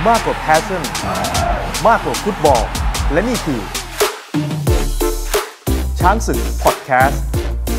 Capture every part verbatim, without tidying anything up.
มากกว่าแพชชั่นมากกว่าฟุตบอลและนี่คือช้างศึกพอดแคสต์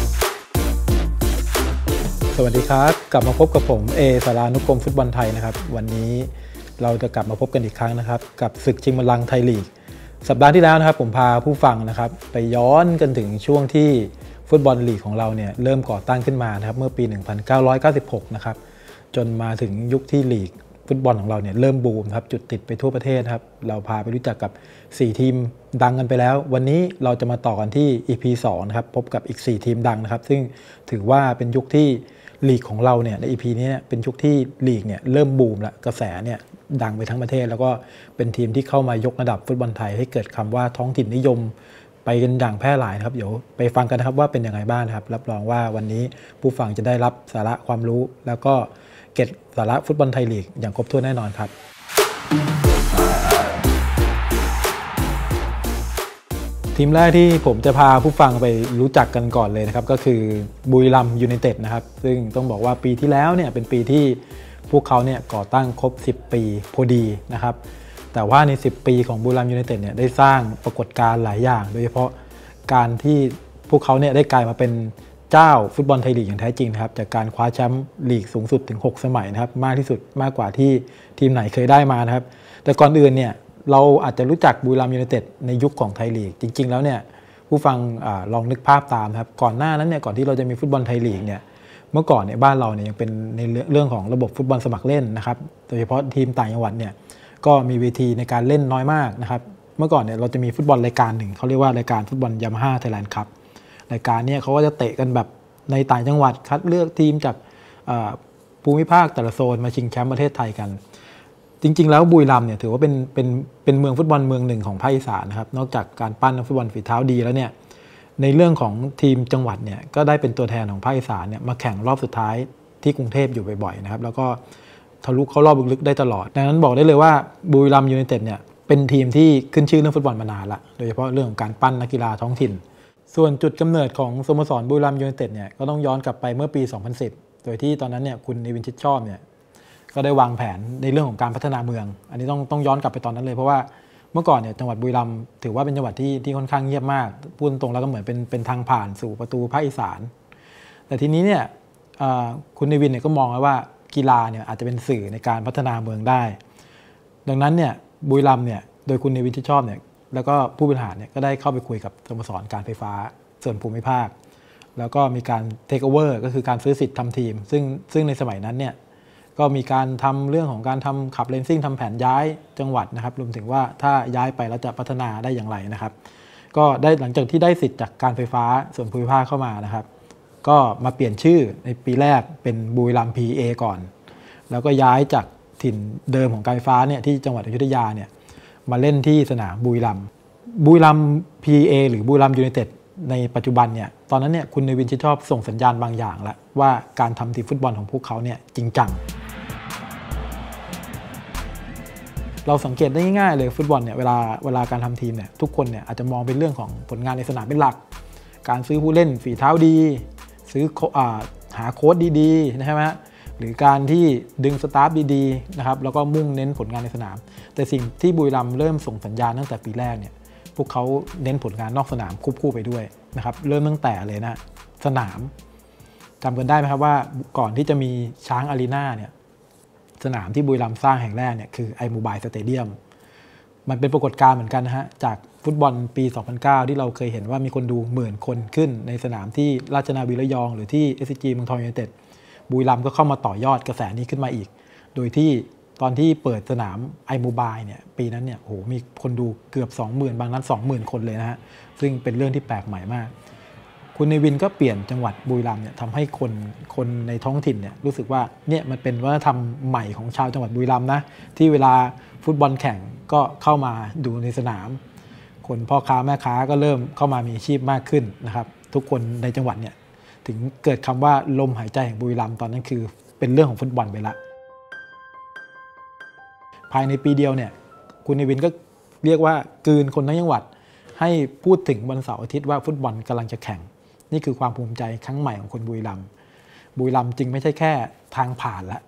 สวัสดีครับกลับมาพบกับผมเอสารานุกรมฟุตบอลไทยนะครับวันนี้เราจะกลับมาพบกันอีกครั้งนะครับกับศึกชิงบัลลังก์ไทยลีกสัปดาห์ที่แล้วนะครับผมพาผู้ฟังนะครับไปย้อนกันถึงช่วงที่ฟุตบอลลีกของเราเนี่ยเริ่มก่อตั้งขึ้นมานะครับเมื่อปีหนึ่งพันเก้าร้อยเก้าสิบหกนะครับจนมาถึงยุคที่ลีกฟุตบอลของเราเนี่ยเริ่มบูมครับจุดติดไปทั่วประเทศครับเราพาไปรู้จักกับสี่ทีมดังกันไปแล้ววันนี้เราจะมาต่อกันที่ อี พี สองนะครับพบกับอีกสี่ทีมดังนะครับซึ่งถือว่าเป็นยุคที่ลีกของเราเนี่ยใน อี พี นี้เนี่ยเป็นยุคที่ลีกเนี่ยเริ่มบูมแล้วกระแสเนี่ยดังไปทั้งประเทศแล้วก็เป็นทีมที่เข้ามายกระดับฟุตบอลไทยให้เกิดคำว่าท้องถิ่นนิยมไปกันอย่างแพร่หลายนะครับเดี๋ยวไปฟังกันนะครับว่าเป็นยังไงบ้างครับรับรองว่าวันนี้ผู้ฟังจะได้รับสาระความรู้แล้วก็เก็บสาระฟุตบอลไทยลีกอย่างครบถ้วนแน่นอนครับทีมแรกที่ผมจะพาผู้ฟังไปรู้จักกันก่อนเลยนะครับก็คือบุรีรัมย์ยูไนเต็ดนะครับซึ่งต้องบอกว่าปีที่แล้วเนี่ยเป็นปีที่พวกเขาเนี่ยก่อตั้งครบสิบปีพอดีนะครับแต่ว่าในสิบปีของบุรีรัมย์ยูไนเต็ดเนี่ยได้สร้างปรากฏการณ์หลายอย่างโดยเฉพาะการที่พวกเขาเนี่ยได้กลายมาเป็นเจ้าฟุตบอลไทยลีกอย่างแท้จริงนะครับจากการคว้าแชมป์ลีกสูงสุดถึงหกสมัยนะครับมากที่สุดมากกว่าที่ทีมไหนเคยได้มานะครับแต่ก่อนอื่นเนี่ยเราอาจจะรู้จักบุรีรัมย์ยูไนเต็ดในยุคของไทยลีกจริงๆแล้วเนี่ยผู้ฟังอลองนึกภาพตามครับก่อนหน้านั้นเนี่ยก่อนที่เราจะมีฟุตบอลไทยลีกเนี่ยเมื่อก่อนเนี่ยบ้านเราเนี่ยยังเป็นในเรื่องของระบบฟุตบอลสมัครเล่นนะครับโดยเฉพาะทีมต่างจังหวัดเนี่ยก็มีเวทีในการเล่นน้อยมากนะครับเมื่อก่อนเนี่ยเราจะมีฟุตบอลรายการหนึ่งเขาเรียกว่ารายการฟุตบอลยามาฮ่าไทยแลนด์คัพรายการนี้เขาก็จะเตะกันแบบในต่างจังหวัดคัดเลือกทีมจากภูมิภาคแต่ละโซนมาชิงแชมป์ประเทศไทยกันจริงๆแล้วบุรีรัมย์เนี่ยถือว่าเป็นเป็นเป็นเมืองฟุตบอลเมืองหนึ่งของภาคอีสานนะครับนอกจากการปั้นนักฟุตบอลฝีเท้าดีแล้วเนี่ยในเรื่องของทีมจังหวัดเนี่ยก็ได้เป็นตัวแทนของภาคอีสานเนี่ยมาแข่งรอบสุดท้ายที่กรุงเทพอยู่บ่อยๆนะครับแล้วก็ทะลุเข้ารอบลึกๆได้ตลอดดังนั้นบอกได้เลยว่าบุรีรัมย์ยูไนเต็ดเนี่ยเป็นทีมที่ขึ้นชื่อเรื่องฟุตบอลมานานละโดยเฉพาะเรื่องของการปั้นนักกีฬาท้องถิ่นส่วนจุดกำเนิดของสโมสรบุรีรัมย์ยูไนเต็ดเนี่ยก็ต้องย้อนกลับไปเมื่อปีสองพันสิบโดยที่ตอนนั้นเนี่ยคุณเนวินชิดชอบเนี่ยก็ได้วางแผนในเรื่องของการพัฒนาเมืองอันนี้ต้องต้องย้อนกลับไปตอนนั้นเลยเพราะว่าเมื่อก่อนเนี่ยจังหวัดบุรีรัมย์ถือว่าเป็นจังหวัดที่ที่ค่อนข้างเงียบมากพูดตรงแล้วก็เหมือนเป็นเป็นทางผ่านสู่ประตูภาคอีสานแต่ทีนี้เนี่ยคุณเนวินเนี่ยก็มองว่ากีฬาเนี่ยอาจจะเป็นสื่อในการพัฒนาเมืองได้ดังนั้นเนี่ยบุรีรัมย์เนี่ยโดยคุณเนวินชิดชอบเนี่ยแล้วก็ผู้บริหารเนี่ยก็ได้เข้าไปคุยกับสโมสรการไฟฟ้าส่วนภูมิภาคแล้วก็มีการเทคโอเวอร์ก็คือการซื้อสิทธิ์ทำทีมซึ่งซึ่งในสมัยนั้นเนี่ยก็มีการทำเรื่องของการทำขับเลนซิ่งทำแผนย้ายจังหวัดนะครับรวมถึงว่าถ้าย้ายไปแล้วจะพัฒนาได้อย่างไรนะครับก็ได้หลังจากที่ได้สิทธิ์จากการไฟฟ้าส่วนภูมิภาคเข้ามานะครับก็มาเปลี่ยนชื่อในปีแรกเป็นบุรีรัมย์ พี เอ ก่อนแล้วก็ย้ายจากถิ่นเดิมของการไฟฟ้าเนี่ยที่จังหวัดอยุธยาเนี่ยมาเล่นที่สนามบุรีรัมย์บุรีรัมย์ พี เอ หรือบุรีรัมย์ยูไนเต็ดในปัจจุบันเนี่ยตอนนั้นเนี่ยคุณเนวินชิดชอบส่งสัญญาณบางอย่างแล้วว่าการทำทีมฟุตบอลของพวกเขาเนี่ยจริงจังเราสังเกตได้ง่ายๆเลยฟุตบอลเนี่ยเวลาเวลาการทำทีมเนี่ยทุกคนเนี่ยอาจจะมองเป็นเรื่องของผลงานในสนามเป็นหลักการซื้อผู้เล่นฝีเท้าดีซื้อหาโค้ชดีๆใช่ไหมหรือการที่ดึงสตาฟดีๆนะครับแล้วก็มุ่งเน้นผลงานในสนามแต่สิ่งที่บุรีรัมย์เริ่มส่งสัญญาณตั้งแต่ปีแรกเนี่ยพวกเขาเน้นผลงานนอกสนามควบคู่ไปด้วยนะครับเริ่มตั้งแต่เลยนะสนามจำกันได้ไหมครับว่าก่อนที่จะมีช้างอารีนาเนี่ยสนามที่บุรีรัมย์สร้างแห่งแรกเนี่ยคือไอโมบายสเตเดียมมันเป็นปรากฏการณ์เหมือนกันนะฮะจากฟุตบอลปีสองพันเก้าที่เราเคยเห็นว่ามีคนดูหมื่นคนขึ้นในสนามที่ราชนาวีระยองหรือที่ เอส ซี จี เมืองทองยูไนเต็ดบุรีรัมย์ก็เข้ามาต่อยอดกระแสนี้ขึ้นมาอีกโดยที่ตอนที่เปิดสนามไอโมบายเนี่ยปีนั้นเนี่ยโอ้โหมีคนดูเกือบ สองหมื่น บางนัด สองหมื่น คนเลยนะฮะซึ่งเป็นเรื่องที่แปลกใหม่มากคุณเนวินก็เปลี่ยนจังหวัดบุรีรัมย์เนี่ยทำให้คนคนในท้องถิ่นเนี่ยรู้สึกว่าเนี่ยมันเป็นวัฒนธรรมใหม่ของชาวจังหวัดบุรีรัมย์นะที่เวลาฟุตบอลแข่งก็เข้ามาดูในสนามคนพ่อค้าแม่ค้าก็เริ่มเข้ามามีอาชีพมากขึ้นนะครับทุกคนในจังหวัดเนี่ยถึงเกิดคำว่าลมหายใจแห่งบุรีรัมย์ตอนนั้นคือเป็นเรื่องของฟุตบอลไปละภายในปีเดียวเนี่ยคุณเนวินก็เรียกว่ากลืนคนทั้งจังหวัดให้พูดถึงวันเสาร์อาทิตย์ว่าฟุตบอลกำลังจะแข่งนี่คือความภูมิใจครั้งใหม่ของคนบุรีรัมย์บุรีรัมย์จึงไม่ใช่แค่ทางผ่านละ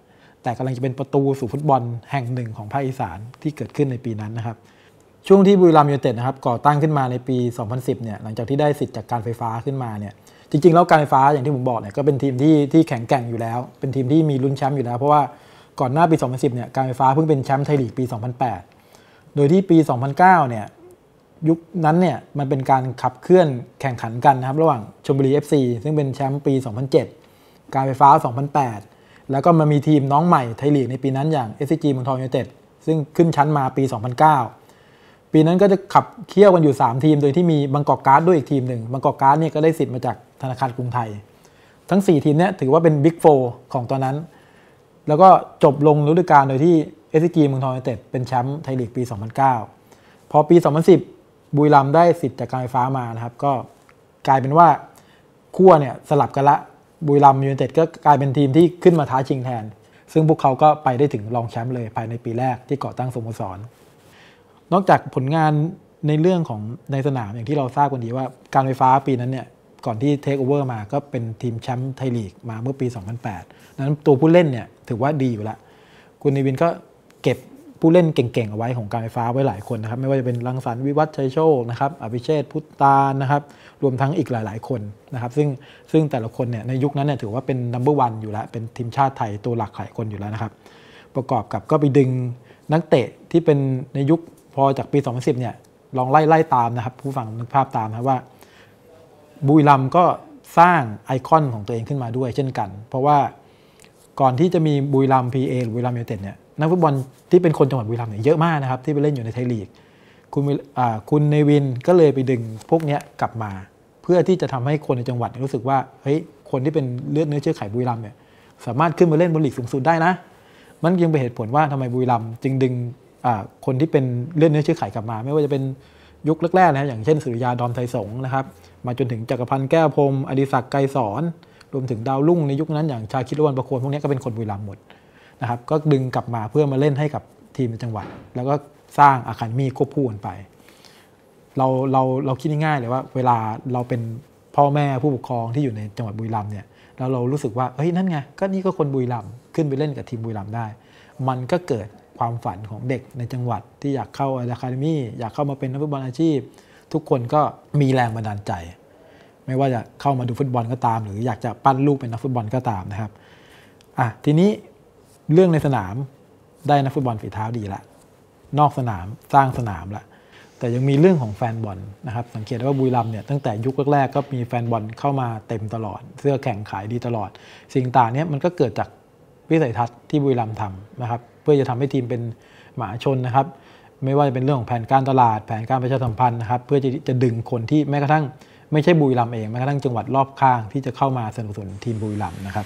แต่กำลังจะเป็นประตูสู่ฟุตบอลแห่งหนึ่งของภาคอีสานที่เกิดขึ้นในปีนั้นนะครับช่วงที่บุรีรัมย์ยูไนเต็ดนะครับก่อตั้งขึ้นมาในปีสองพันสิบเนี่ยหลังจากที่ได้สิทธิ์จากการไฟฟ้าขึ้นมาเนี่ยจริงๆแล้วการไฟฟ้าอย่างที่ผมบอกเนี่ยก็เป็นทีมที่ที่แข็งแกร่งอยู่แล้วเป็นทีมที่มีลุ้นแชมป์อยู่แล้วเพราะว่าก่อนหน้าปีสองพันสิบเนี่ยการไฟฟ้าเพิ่งเป็นแชมป์ไทยลีกปีสองพันแปดโดยที่ปีสองพันเก้าเนี่ยยุคนั้นเนี่ยมันเป็นการขับเคลื่อนแข่งขันกันนะครับระหว่างชลบุรี เอฟ ซี ซึ่งเป็นแชมป์ปีสองพันเจ็ดการไฟฟ้าสองพันแปดแล้วก็มามีทีมน้องใหม่ไทยลีกในปีนั้นอย่าง เอส ซี จี เมืองทองยูไนเต็ดซึ่งขึ้นชั้นมาปีสองพันเก้าปีนั้นก็จะขับเคี่ยวกันอยู่สามทีมโดยที่มีบางกอกการ์ดด้วยอีกทีมหนึ่งบางกอกการ์ดเนี่ยก็ได้สิทธิ์มาจากธนาคารกรุงไทยทั้งสี่ทีมนี้ถือว่าเป็นบิ๊กโฟร์ของตอนนั้นแล้วก็จบลงฤดูกาลโดยที่ เอส ซี จี เมืองทองยูไนเต็ดเป็นแชมป์ไทยลีกปีสองพันเก้าพอปีสองพันสิบบุรีรัมย์ได้สิทธิ์จากการไฟฟ้ามานะครับก็กลายเป็นว่าขั้วเนี่ยสลับกันละบุรีรัมย์ยูไนเต็ดก็กลายเป็นทีมที่ขึ้นมาท้าชิงแทนซึ่งพวกเขาก็ไปได้ถึงรองแชมป์เลยภายในปีแรกที่ก่อตั้งสโมสรนอกจากผลงานในเรื่องของในสนามอย่างที่เราทราบกันดีว่าการไฟฟ้าปีนั้นเนี่ยก่อนที่เทคโอเวอร์มาก็เป็นทีมแชมป์ไทยลีกมาเมื่อปีสองพันแปดนั้นตัวผู้เล่นเนี่ยถือว่าดีอยู่แล้วคุณเนวินก็เก็บผู้เล่นเก่งๆเอาไว้ของการไฟฟ้าไว้หลายคนนะครับไม่ว่าจะเป็นรังสรรค์วิวัฒน์ชัยโชคนะครับอภิเชษฐ์พุทธานนะครับรวมทั้งอีกหลายๆคนนะครับซึ่งซึ่งแต่ละคนเนี่ยในยุคนั้นเนี่ยถือว่าเป็นนัมเบอร์วันอยู่แล้วเป็นทีมชาติไทยตัวหลักหลายคนอยู่แล้วนะครับประกอบกับก็ไปดึงนักเตะที่เป็นในยุคพอจากปีสองพันสิบเนี่ยลองไล่ไล่ตามนะครับผู้ฟังนึกภาพตามนะว่าบุรีรัมย์ก็สร้างไอคอนของตัวเองขึ้นมาด้วยเช่นกันเพราะว่าก่อนที่จะมีบุรีรัมย์ พี เอ หรือบุรีรัมย์ยูไนเต็ดเนี่ยนักฟุตบอลที่เป็นคนจังหวัดบุรีรัมย์เนี่ยเยอะมากนะครับที่ไปเล่นอยู่ในไทยลีกคุณคุณเนวินก็เลยไปดึงพวกนี้กลับมาเพื่อที่จะทำให้คนในจังหวัดรู้สึกว่าเฮ้ยคนที่เป็นเลือดเนื้อเชื้อไขบุรีรัมย์เนี่ยสามารถขึ้นมาเล่นบนลีกสูงสุดได้นะมันยังเป็นเหตุผลว่าทำไมบุรีรัมย์จึงดึงคนที่เป็นเลือดเนื้อเชื้อไขกลับมาไม่ว่าจะเป็นยุคแรกๆนะอย่างเช่นสุริยาดอมไทยสงฆ์นะครับมาจนถึงจักรพันธ์แก้วพรหมอดิศักดิ์ไกรสอนรวมถึงดาวรุ่งในยุคนั้นอย่างชาคิดล้วนประโคนพวกนี้ก็เป็นคนบุรีรัมย์หมดนะครับก็ดึงกลับมาเพื่อมาเล่นให้กับทีมในจังหวัดแล้วก็สร้างอะคาเดมี่ควบคู่กันไปเราเราเราคิดง่ายๆเลยว่าเวลาเราเป็นพ่อแม่ผู้ปกครองที่อยู่ในจังหวัดบุรีรัมย์เนี่ยแล้วเรารู้สึกว่าเฮ้ยนั่นไงก็นี่ก็คนบุรีรัมย์ขึ้นไปเล่นกับทีมบุรีรัมย์ได้มันก็เกิดความฝันของเด็กในจังหวัดที่อยากเข้าอะคาเดมี่อยากเข้ามาเป็นนักฟุตบอลอาชีพทุกคนก็มีแรงบันดาลใจไม่ว่าจะเข้ามาดูฟุตบอลก็ตามหรืออยากจะปั้นลูกเป็นนักฟุตบอลก็ตามนะครับอ่ะทีนี้เรื่องในสนามได้นักฟุตบอลฝีเท้าดีละนอกสนามสร้างสนามละแต่ยังมีเรื่องของแฟนบอลนะครับสังเกตได้ว่าบุรีรัมย์เนี่ยตั้งแต่ยุคแรกๆก็มีแฟนบอลเข้ามาเต็มตลอดเสื้อแข่งขายดีตลอดสิ่งต่างนี้มันก็เกิดจากวิสัยทัศน์ที่บุรีรัมย์ทำนะครับเพื่อจะทำให้ทีมเป็นมหาชนนะครับไม่ว่าจะเป็นเรื่องของแผนการตลาดแผนการประชาสัมพันธ์นะครับเพื่อจะจะดึงคนที่แม้กระทั่งไม่ใช่บุรีรัมย์เองแม้กระทั่งจังหวัดรอบข้างที่จะเข้ามาสนับสนุนทีมบุรีรัมย์นะครับ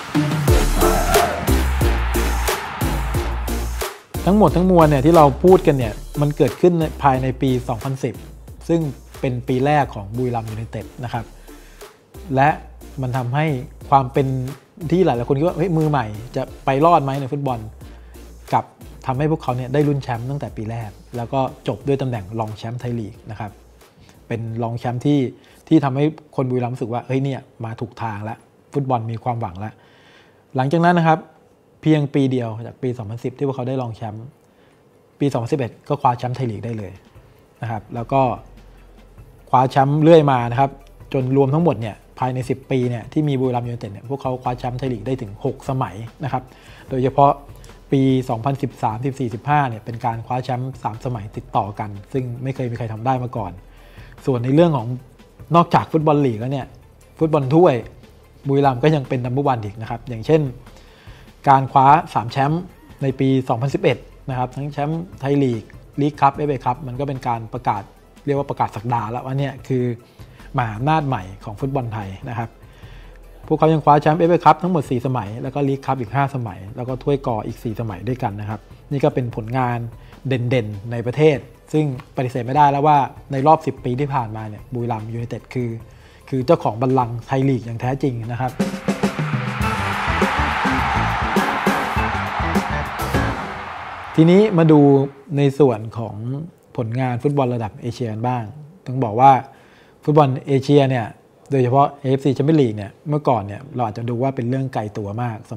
ทั้งหมดทั้งมวลเนี่ยที่เราพูดกันเนี่ยมันเกิดขึ้นภายในปีสองพันสิบซึ่งเป็นปีแรกของบุรีรัมย์ยูไนเต็ดนะครับและมันทำให้ความเป็นที่หลายๆคนคิดว่าเฮ้ยมือใหม่จะไปรอดไหมในฟุตบอลกับทำให้พวกเขาเนี่ยได้ลุ้นแชมป์ตั้งแต่ปีแรกแล้วก็จบด้วยตำแหน่งรองแชมป์ไทยลีกนะครับเป็นรองแชมป์ที่ที่ทำให้คนบุรีรัมย์รู้สึกว่าเฮ้ยเนี่ยมาถูกทางแล้วฟุตบอลมีความหวังแล้วหลังจากนั้นนะครับเพียงปีเดียวจากปีสองพันสิบที่พวกเขาได้รองแชมป์ปีสองพันสิบเอ็ดก็คว้าแชมป์ไทยลีกได้เลยนะครับแล้วก็คว้าแชมป์เรื่อยมานะครับจนรวมทั้งหมดเนี่ยภายในสิบปีเนี่ยที่มีบุรีรัมย์ยูไนเต็ดเนี่ยพวกเขาคว้าแชมป์ไทยลีกได้ถึงหกสมัยนะครับโดยเฉพาะปีสองพันสิบสาม สิบสี่ สิบห้าเนี่ยเป็นการคว้าแชมป์สามสมัยติดต่อกันซึ่งไม่เคยมีใครทำได้มาก่อนส่วนในเรื่องของนอกจากฟุตบอลลีกแล้วเนี่ยฟุตบอลถ้วยบุรีรัมย์ก็ยังเป็นนัมเบอร์วันอีกนะครับอย่างเช่นการคว้าสามแชมป์ในปีสองพันสิบเอ็ดนะครับทั้งแชมป์ไทยลีกลีกคัพ เอฟ เอ คัพมันก็เป็นการประกาศเรียกว่าประกาศศักดาแล้วว่าเนี่ยคือมหาอำนาจใหม่ของฟุตบอลไทยนะครับพวกเขายังคว้าแชมป์ เอฟ เอ คัพทั้งหมดสี่สมัยแล้วก็ลีกคัพอีกห้าสมัยแล้วก็ถ้วยกออีกสี่สมัยด้วยกันนะครับนี่ก็เป็นผลงานเด่นๆในประเทศซึ่งปฏิเสธไม่ได้แล้วว่าในรอบสิบปีที่ผ่านมาเนี่ยบุรีรัมย์ยูไนเต็ดคือคือเจ้าของบัลลังก์ไทยลีกอย่างแท้จริงนะครับทีนี้มาดูในส่วนของผลงานฟุตบอลระดับเอเชียบ้างต้องบอกว่าฟุตบอลเอเชียเนี่ยโดยเฉพาะ เอ เอฟ ซี Champions League เนี่ยเมื่อก่อนเนี่ยเราอาจจะดูว่าเป็นเรื่องไกลตัวมากสำหรับ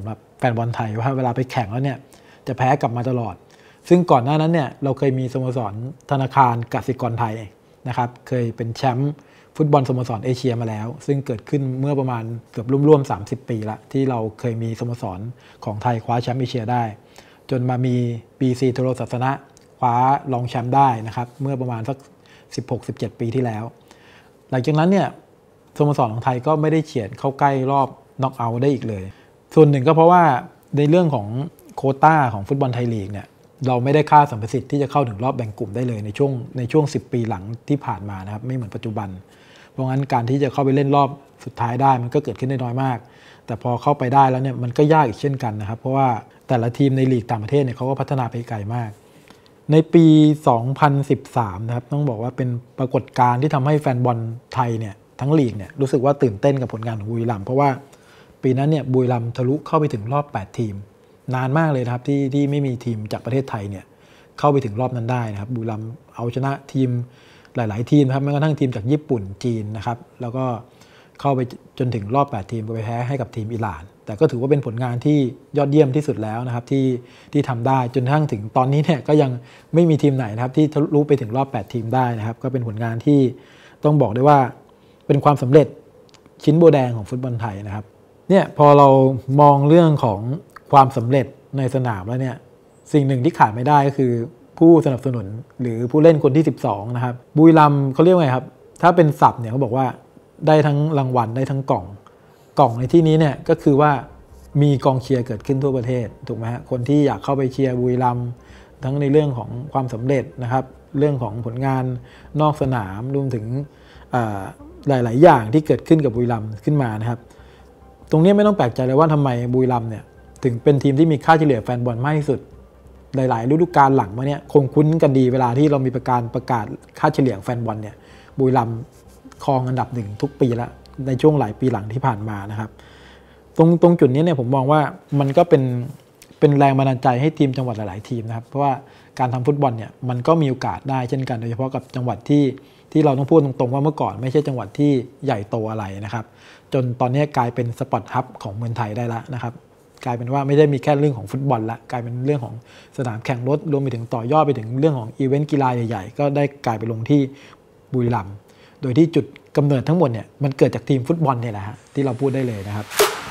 ฟนบอลไทยว่าเวลาไปแข่งแล้วเนี่ยจะแพ้กลับมาตลอดซึ่งก่อนหน้านั้นเนี่ยเราเคยมีสโมสรธนาคารกสิกรไทยนะครับเคยเป็นแชมป์ฟุตบอลสโมสรเอเชียมาแล้วซึ่งเกิดขึ้นเมื่อประมาณเกือบร่วมๆสามสิบปีละที่เราเคยมีสโมสรของไทยคว้าแชมป์เอเชียได้จนมามี บี ซี โทโรศาสนะคว้ารองแชมป์ได้นะครับเมื่อประมาณสัก สิบหก สิบเจ็ด ปีที่แล้วหลังจากนั้นเนี่ยสโมสรของไทยก็ไม่ได้เฉียดเข้าใกล้รอบน็อกเอาท์ได้อีกเลยส่วนหนึ่งก็เพราะว่าในเรื่องของโควต้าของฟุตบอลไทยลีกเนี่ยเราไม่ได้ค่าสัมประสิทธิ์ที่จะเข้าถึงรอบแบ่งกลุ่มได้เลยในช่วงในช่วงสิบปีหลังที่ผ่านมานะครับไม่เหมือนปัจจุบันเพราะงั้นการที่จะเข้าไปเล่นรอบสุดท้ายได้มันก็เกิดขึ้นได้น้อยมากแต่พอเข้าไปได้แล้วเนี่ยมันก็ยากอีกเช่นกันนะครับเพราะว่าแต่ละทีมในลีกต่างประเทศเนี่ยเขาก็พัฒนาไปไกลมากในปี สองพันสิบสาม นะครับต้องบอกว่าเป็นปรากฏการณ์ที่ทำให้แฟนบอลไทยเนี่ยทั้งลีกเนี่ยรู้สึกว่าตื่นเต้นกับผลงานของบุรีรัมย์เพราะว่าปีนั้นเนี่ยบุรีรัมย์ทะลุเข้าไปถึงรอบแปดทีมนานมากเลยนะครับที่ที่ไม่มีทีมจากประเทศไทยเนี่ยเข้าไปถึงรอบนั้นได้นะครับบุรีรัมย์เอาชนะทีมหลายๆทีมนะครับแม้กระทั่งทีมจากญี่ปุ่นจีนนะครับแล้วก็เข้าไปจนถึงรอบแปดทีมก็ไปแพ้ให้กับทีมอิหร่านแต่ก็ถือว่าเป็นผลงานที่ยอดเยี่ยมที่สุดแล้วนะครับที่ที่ทำได้จนกระทั่งถึงตอนนี้เนี่ยก็ยังไม่มีทีมไหนนะครับที่ทะลุไปถึงรอบแปดทีมได้นะครับก็เป็นผลงานที่ต้องบอกได้ว่าเป็นความสำเร็จชิ้นโบแดงของฟุตบอลไทยนะครับเนี่ยพอเรามองเรื่องของความสำเร็จในสนามแล้วเนี่ยสิ่งหนึ่งที่ขาดไม่ได้ก็คือผู้สนับสนุนหรือผู้เล่นคนที่สิบสองนะครับบุรีรัมย์เขาเรียกว่าไงครับถ้าเป็นศัพท์เนี่ยเขาบอกว่าได้ทั้งรางวัลได้ทั้งกล่องกล่องในที่นี้เนี่ยก็คือว่ามีกองเชียร์เกิดขึ้นทั่วประเทศถูกไหมฮะคนที่อยากเข้าไปเชียร์บุรีรัมย์ทั้งในเรื่องของความสำเร็จนะครับเรื่องของผลงานนอกสนามรวมถึงหลายๆอย่างที่เกิดขึ้นกับบุรีรัมย์ขึ้นมานะครับตรงนี้ไม่ต้องแปลกใจเลยว่าทำไมบุรีรัมย์เนี่ยถึงเป็นทีมที่มีค่าเฉลี่ยแฟนบอลมากที่สุดหลายๆฤดูกาลหลังมาเนี่ยคงคุ้นกันดีเวลาที่เรามีประกาศประกาศค่าเฉลี่ยแฟนบอลเนี่ยบุรีรัมย์ครองอันดับหนึ่งทุกปีแล้วในช่วงหลายปีหลังที่ผ่านมานะครับตรงตรงจุดนี้เนี่ยผมมองว่ามันก็เป็นเป็นแรงบันดาลใจให้ทีมจังหวัดหลายๆทีมนะครับเพราะว่าการทำฟุตบอลเนี่ยมันก็มีโอกาสได้เช่นกันโดยเฉพาะกับจังหวัดที่ที่เราต้องพูดตรงๆว่าเมื่อก่อนไม่ใช่จังหวัดที่ใหญ่โตอะไรนะครับจนตอนนี้กลายเป็นสปอตฮับของเมืองไทยได้แล้วนะครับกลายเป็นว่าไม่ได้มีแค่เรื่องของฟุตบอลละกลายเป็นเรื่องของสนามแข่งรถรวมไปถึงต่อยอดไปถึงเรื่องของอีเวนต์กีฬาใหญ่ๆก็ได้กลายไปลงที่บุรีรัมย์โดยที่จุดกำเนิดทั้งหมดเนี่ยมันเกิดจากทีมฟุตบอลเนี่ยแหละฮะที่เราพูดได้เลยนะครับ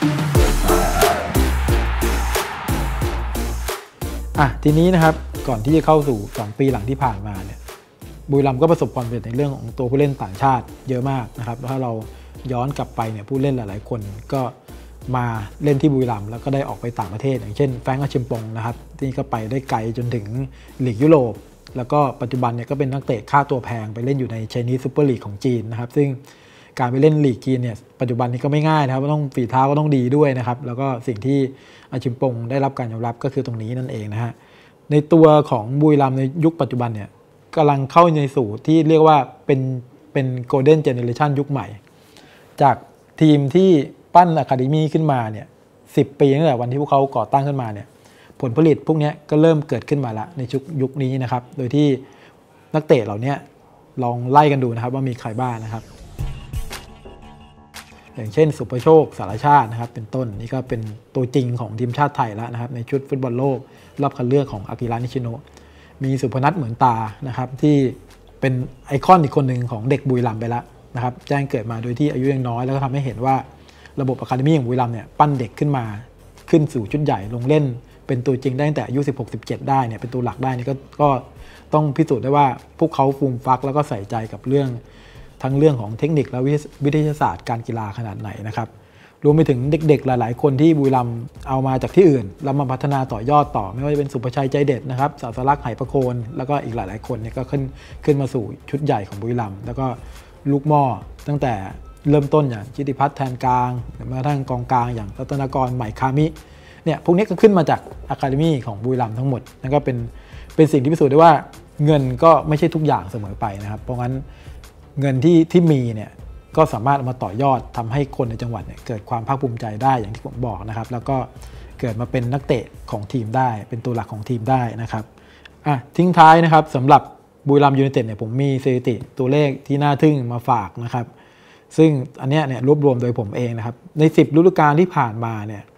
อ่ะทีนี้นะครับก่อนที่จะเข้าสู่สองปีหลังที่ผ่านมาเนี่ยบุรีรัมย์ก็ประสบความสำเร็จในเรื่องของตัวผู้เล่นต่างชาติเยอะมากนะครับถ้าเราย้อนกลับไปเนี่ยผู้เล่นหลายๆคนก็มาเล่นที่บุรีรัมย์แล้วก็ได้ออกไปต่างประเทศอย่างเช่นแฟรงค์ อาชิมปงนะครับที่ก็ไปได้ไกลจนถึงลีกยุโรปแล้วก็ปัจจุบันเนี่ยก็เป็นนักเตะค่าตัวแพงไปเล่นอยู่ใน Chinese Super League ของจีนนะครับซึ่งการไปเล่นลีกจีนเนี่ยปัจจุบันนี้ก็ไม่ง่ายนะครับต้องฝีเท้าก็ต้องดีด้วยนะครับแล้วก็สิ่งที่อาชิมปงได้รับการยอมรับก็คือตรงนี้นั่นเองนะฮะในตัวของบุรีรัมย์ในยุคปัจจุบันเนี่ยกำลังเข้าในสู่ที่เรียกว่าเป็นเป็น Golden Generation ยุคใหม่จากทีมที่ปั้นอะคาเดมี่ขึ้นมาเนี่ยสิบปีตั้งแต่วันที่พวกเขาก่อตั้งขึ้นมาเนี่ยผลผลิตพวกนี้ก็เริ่มเกิดขึ้นมาแล้วในชุกยุคนี้นะครับโดยที่นักเตะเหล่านี้ลองไล่กันดูนะครับว่ามีใครบ้างนะครับอย่างเช่นสุภโชคสารชาตินะครับเป็นต้นนี่ก็เป็นตัวจริงของทีมชาติไทยแล้วนะครับในชุดฟุตบอลโลกรอบคัดเลือกของอากิระนิชิโนะมีสุพนัทเหมือนตานะครับที่เป็นไอคอนอีกคนหนึ่งของเด็กบุรีรัมย์ไปแล้วนะครับแจ้งเกิดมาโดยที่อายุยังน้อยแล้วก็ทำให้เห็นว่าระบบอะคาเดมี่ของบุรีรัมย์เนี่ยปั้นเด็กขึ้นมาขึ้นสู่ชุดใหญ่ลงเล่นเป็นตัวจริงได้ตั้งแต่อายุสิบหก สิบเจ็ดได้เนี่ยเป็นตัวหลักได้นี่ก็ก็ต้องพิสูจน์ได้ว่าพวกเขาฟูมฟักแล้วก็ใส่ใจกับเรื่องทั้งเรื่องของเทคนิคและวิทยาศาสตร์การกีฬาขนาดไหนนะครับรวมไปถึงเด็กๆหลายๆคนที่บุรีรัมย์เอามาจากที่อื่นแล้วมาพัฒนาต่อยอดต่อไม่ว่าจะเป็นสุภชัยใจเด็ดนะครับศาสลักษณ์ไหประโคนแล้วก็อีกหลายๆคนเนี่ยก็ขึ้นขึ้นมาสู่ชุดใหญ่ของบุรีรัมย์แล้วก็ลูกหม้อตั้งแต่เริ่มต้นอย่างจิติพัฒน์แทนกลางหรือแม้กระทั่งกองกลางอย่างรัตนกรใหม่คามิเนี่ยพวกนี้ก็ขึ้นมาจากอะคาเดมี่ของบุรีรัมย์ทั้งหมดนั่นก็เป็นเป็นสิ่งที่พิสูจน์ได้ว่าเงินก็ไม่ใช่ทุกอย่างเสมอไปนะครับเพราะงั้นเงินที่ที่มีเนี่ยก็สามารถเอามาต่อยอดทำให้คนในจังหวัดเนี่ยเกิดความภาคภูมิใจได้อย่างที่ผมบอกนะครับแล้วก็เกิดมาเป็นนักเตะของทีมได้เป็นตัวหลักของทีมได้นะครับอ่ะทิ้งท้ายนะครับสำหรับบุรีรัมย์ยูไนเต็ดเนี่ยผมมีสถิติตัวเลขที่น่าทึ่งมาฝากนะครับซึ่งอันนี้เนี่ยรวบรวมโดยผมเองนะครับในสิบฤดูกาลที่ผ่านมาเนี่ย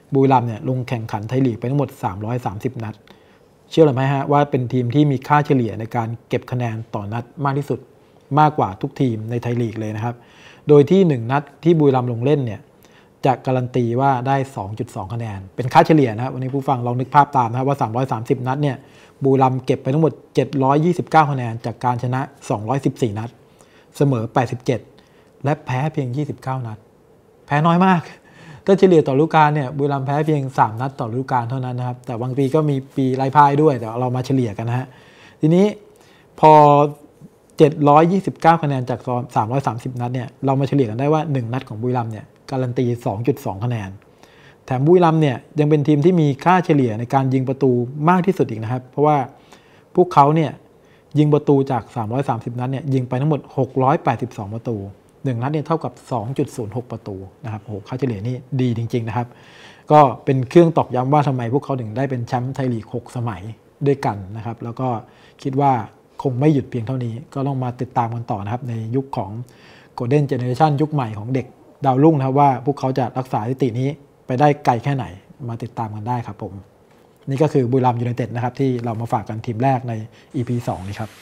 บุรีรัมย์เนี่ยลงแข่งขันไทยลีกไปทั้งหมดสามร้อยสามสิบนัดเชื่อหรือไม่ฮะว่าเป็นทีมที่มีค่าเฉลี่ยในการเก็บคะแนนต่อนัดมากที่สุดมากกว่าทุกทีมในไทยลีกเลยนะครับโดยที่หนึ่งนัดที่บุรีรัมย์ลงเล่นเนี่ยจะการันตีว่าได้ สองจุดสอง คะแนนเป็นค่าเฉลี่ยนะครับวันนี้ผู้ฟังลองนึกภาพตามนะครับว่าสามร้อยสามสิบนัดเนี่ยบุรีรัมย์เก็บไปทั้งหมดเจ็ดร้อยยี่สิบเก้าคะแนนจากการชนะสองร้อยสิบสี่นัดเสมอแปดสิบเจ็ดและแพ้เพียงยี่สิบเก้านัดแพ้น้อยมากถ้าเฉลี่ยต่อฤดูกาลเนี่ยบุรีรัมย์แพ้เพียงสามนัดต่อฤดูกาลเท่านั้นนะครับแต่บางปีก็มีปีไร้พ่ายด้วยแต่เรามาเฉลี่ยกันนะฮะทีนี้พอเจ็ดร้อยยี่สิบเก้าคะแนนจากสามร้อยสามสิบนัดเนี่ยเรามาเฉลี่ยกันได้ว่าหนึ่งนัดของบุรีรัมย์เนี่ยการันตี สองจุดสอง คะแนนแถมบุรีรัมย์เนี่ยยังเป็นทีมที่มีค่าเฉลี่ยในการยิงประตูมากที่สุดอีกนะครับเพราะว่าพวกเขาเนี่ยยิงประตูจากสามร้อยสามสิบนัดเนี่ยยิงไปทั้งหมดหกร้อยแปดสิบสองประตูหนึ่งนัดเนี่ยเท่ากับ สองจุดศูนย์หก ประตูนะครับโอ้โหค่าเฉลี่ยนี่ดีจริงๆนะครับก็เป็นเครื่องตอกย้ำว่าทำไมพวกเขาถึงได้เป็นแชมป์ไทยลีกหกสมัยด้วยกันนะครับแล้วก็คิดว่าคงไม่หยุดเพียงเท่านี้ก็ต้องมาติดตามกันต่อนะครับในยุคของ Golden Generation ยุคใหม่ของเด็กดาวรุ่งนะครับว่าพวกเขาจะรักษาสถิตินี้ไปได้ไกลแค่ไหนมาติดตามกันได้ครับผมนี่ก็คือบุรีรัมย์ยูไนเต็ดนะครับที่เรามาฝากกันทีมแรกใน อี พี สองนี้ครับ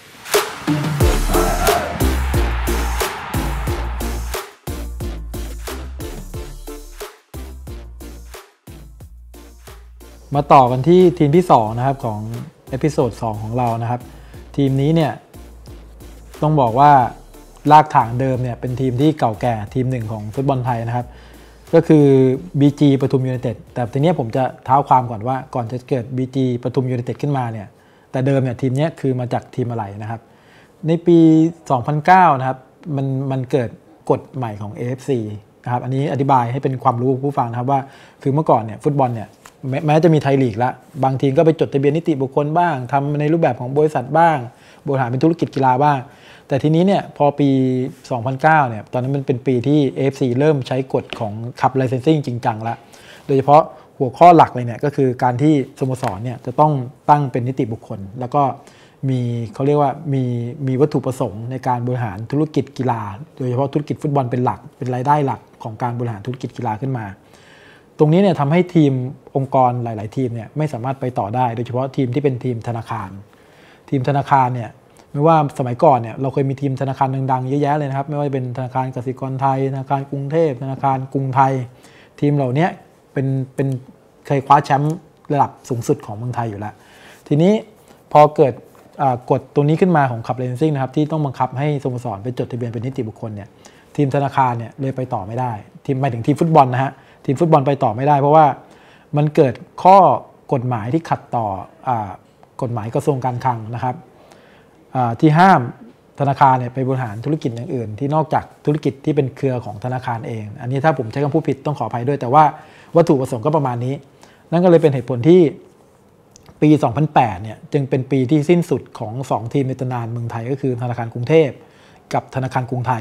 มาต่อกันที่ทีมที่สองนะครับของเอพิโซดสองของเรานะครับทีมนี้เนี่ยต้องบอกว่ารากฐานเดิมเนี่ยเป็นทีมที่เก่าแก่ทีมหนึ่งของฟุตบอลไทยนะครับก็คือ บี จี ปทุมยูไนเต็ดแต่ทีนี้ผมจะเท้าความก่อนว่าก่อนจะเกิด บี จี ปทุมยูไนเต็ดขึ้นมาเนี่ยแต่เดิมเนี่ยทีมนี้คือมาจากทีมอะไรนะครับในปีสองพันเก้านะครับมันมันเกิดกฎใหม่ของ เอ เอฟ ซี นะครับอันนี้อธิบายให้เป็นความรู้ผู้ฟังนะครับว่าคือเมื่อก่อนเนี่ยฟุตบอลเนี่ยแม้จะมีไทยลีกแล้วบางทีก็ไปจดทะเบียนนิติบุคคลบ้างทำในรูปแบบของบริษัทบ้างบริหารเป็นธุรกิจกีฬาบ้างแต่ทีนี้เนี่ยพอปีสองพันเก้าเนี่ยตอนนั้นมันเป็นปีที่ เอ เอฟ ซี เริ่มใช้กฎของ Cup Licensing จริงจังแล้วโดยเฉพาะหัวข้อหลักเลยเนี่ยก็คือการที่สโมสรเนี่ยจะต้องตั้งเป็นนิติบุคคลแล้วก็มีเขาเรียกว่ามีมีวัตถุประสงค์ในการบริหารธุรกิจกีฬาโดยเฉพาะธุรกิจฟุตบอลเป็นหลักเป็นรายได้หลักของการบริหารธุรกิจกีฬาขึ้นมาตรงนี้เนี่ยทำให้ทีมองค์กรหลายๆทีมเนี่ยไม่สามารถไปต่อได้โดยเฉพาะทีมที่เป็นทีมธนาคารทีมธนาคารเนี่ยไม่ว่าสมัยก่อนเนี่ยเราเคยมีทีมธนาคารดังๆเยอะแยะเลยนะครับไม่ว่าจะเป็นธนาคารกสิกรไทยธนาคารกรุงเทพธนาคารกรุงไทยทีมเหล่านี้เป็นเป็นเคยคว้าแชมป์ระดับสูงสุดของเมืองไทยอยู่แล้วทีนี้พอเกิดกฎตัวนี้ขึ้นมาของ Cup Licensing นะครับที่ต้องบังคับให้สโมสรไปจดทะเบียนเป็นนิติบุคคลเนี่ยทีมธนาคารเนี่ยเลยไปต่อไม่ได้ทีมหมายถึงทีมฟุตบอลนะฮะทีมฟุตบอลไปต่อไม่ได้เพราะว่ามันเกิดข้อกฎหมายที่ขัดต่อกฎหมายกระทรวงการคลังนะครับที่ห้ามธนาคารเนี่ยไปบริหารธุรกิจอย่างอื่นที่นอกจากธุรกิจที่เป็นเครือของธนาคารเองอันนี้ถ้าผมใช้คำพูดผิดต้องขออภัยด้วยแต่ว่าวัตถุประสงค์ก็ประมาณนี้นั่นก็เลยเป็นเหตุผลที่ปีสองพันแปดเนี่ยจึงเป็นปีที่สิ้นสุดของสองทีมในตำนานเมืองไทยก็คือธนาคารกรุงเทพกับธนาคารกรุงไทย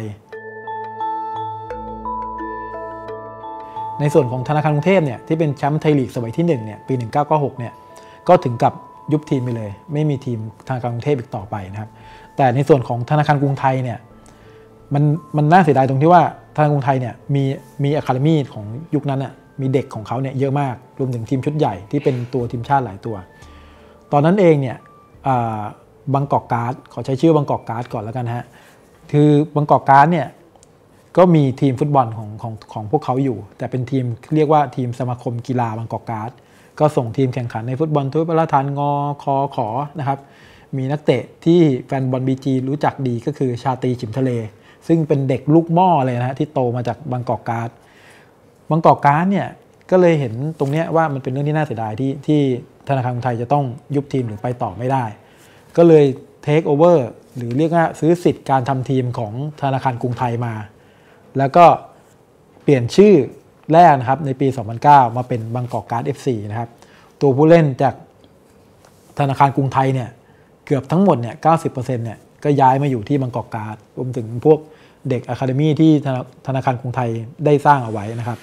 ในส่วนของธนาคารกรุงเทพเนี่ยที่เป็นแชมป์ไทยลีกสมัยที่หนึ่งเนี่ยปีหนึ่งพันเก้าร้อยเก้าสิบหกเนี่ยก็ถึงกับยุบทีมไปเลยไม่มีทีมธนาคารกรุงเทพอีกต่อไปนะครับแต่ในส่วนของธนาคารกรุงไทยเนี่ยมันมันน่าเสียดายตรงที่ว่าธนาคารกรุงไทยเนี่ยมีมีอะคาเดมี่ของยุคนั้นน่ะมีเด็กของเขาเนี่ยเยอะมากรวมถึงทีมชุดใหญ่ที่เป็นตัวทีมชาติหลายตัวตอนนั้นเองเนี่ยบางกอกการ์ดขอใช้ชื่อบางกอกการ์ดก่อนแล้วกันฮะคือบางกอกการ์ดเนี่ยก็มีทีมฟุตบอลของของของพวกเขาอยู่แต่เป็นทีมเรียกว่าทีมสมาคมกีฬาบางกอกการ์ดก็ส่งทีมแข่งขันในฟุตบอลถ้วยพระราชทานงอคอขอนะครับมีนักเตะที่แฟนบอล บี จี รู้จักดีก็คือชาตรีฉิมทะเลซึ่งเป็นเด็กลูกหม้อเลยนะฮะที่โตมาจากบางกอกการ์ดบางกอกการ์ดเนี่ยก็เลยเห็นตรงนี้ว่ามันเป็นเรื่องที่น่าเสียดายที่ที่ธนาคารกรุงไทยจะต้องยุบทีมหรือไปต่อไม่ได้ก็เลยเทคโอเวอร์หรือเรียกว่าซื้อสิทธิ์การทำทีมของธนาคารกรุงไทยมาแล้วก็เปลี่ยนชื่อแรกนะครับในปีสองพันเก้ามาเป็นบางกอกการ์ด เอฟ ซี นะครับตัวผู้เล่นจากธนาคารกรุงไทยเนี่ยเกือบทั้งหมดเนี่ย เก้าสิบเปอร์เซ็นต์ เนี่ยก็ย้ายมาอยู่ที่บางกอกการ์ดรวมถึงพวกเด็กอะคาเดมี่ที่ธนาคารกรุงไทยได้สร้างเอาไว้นะครับ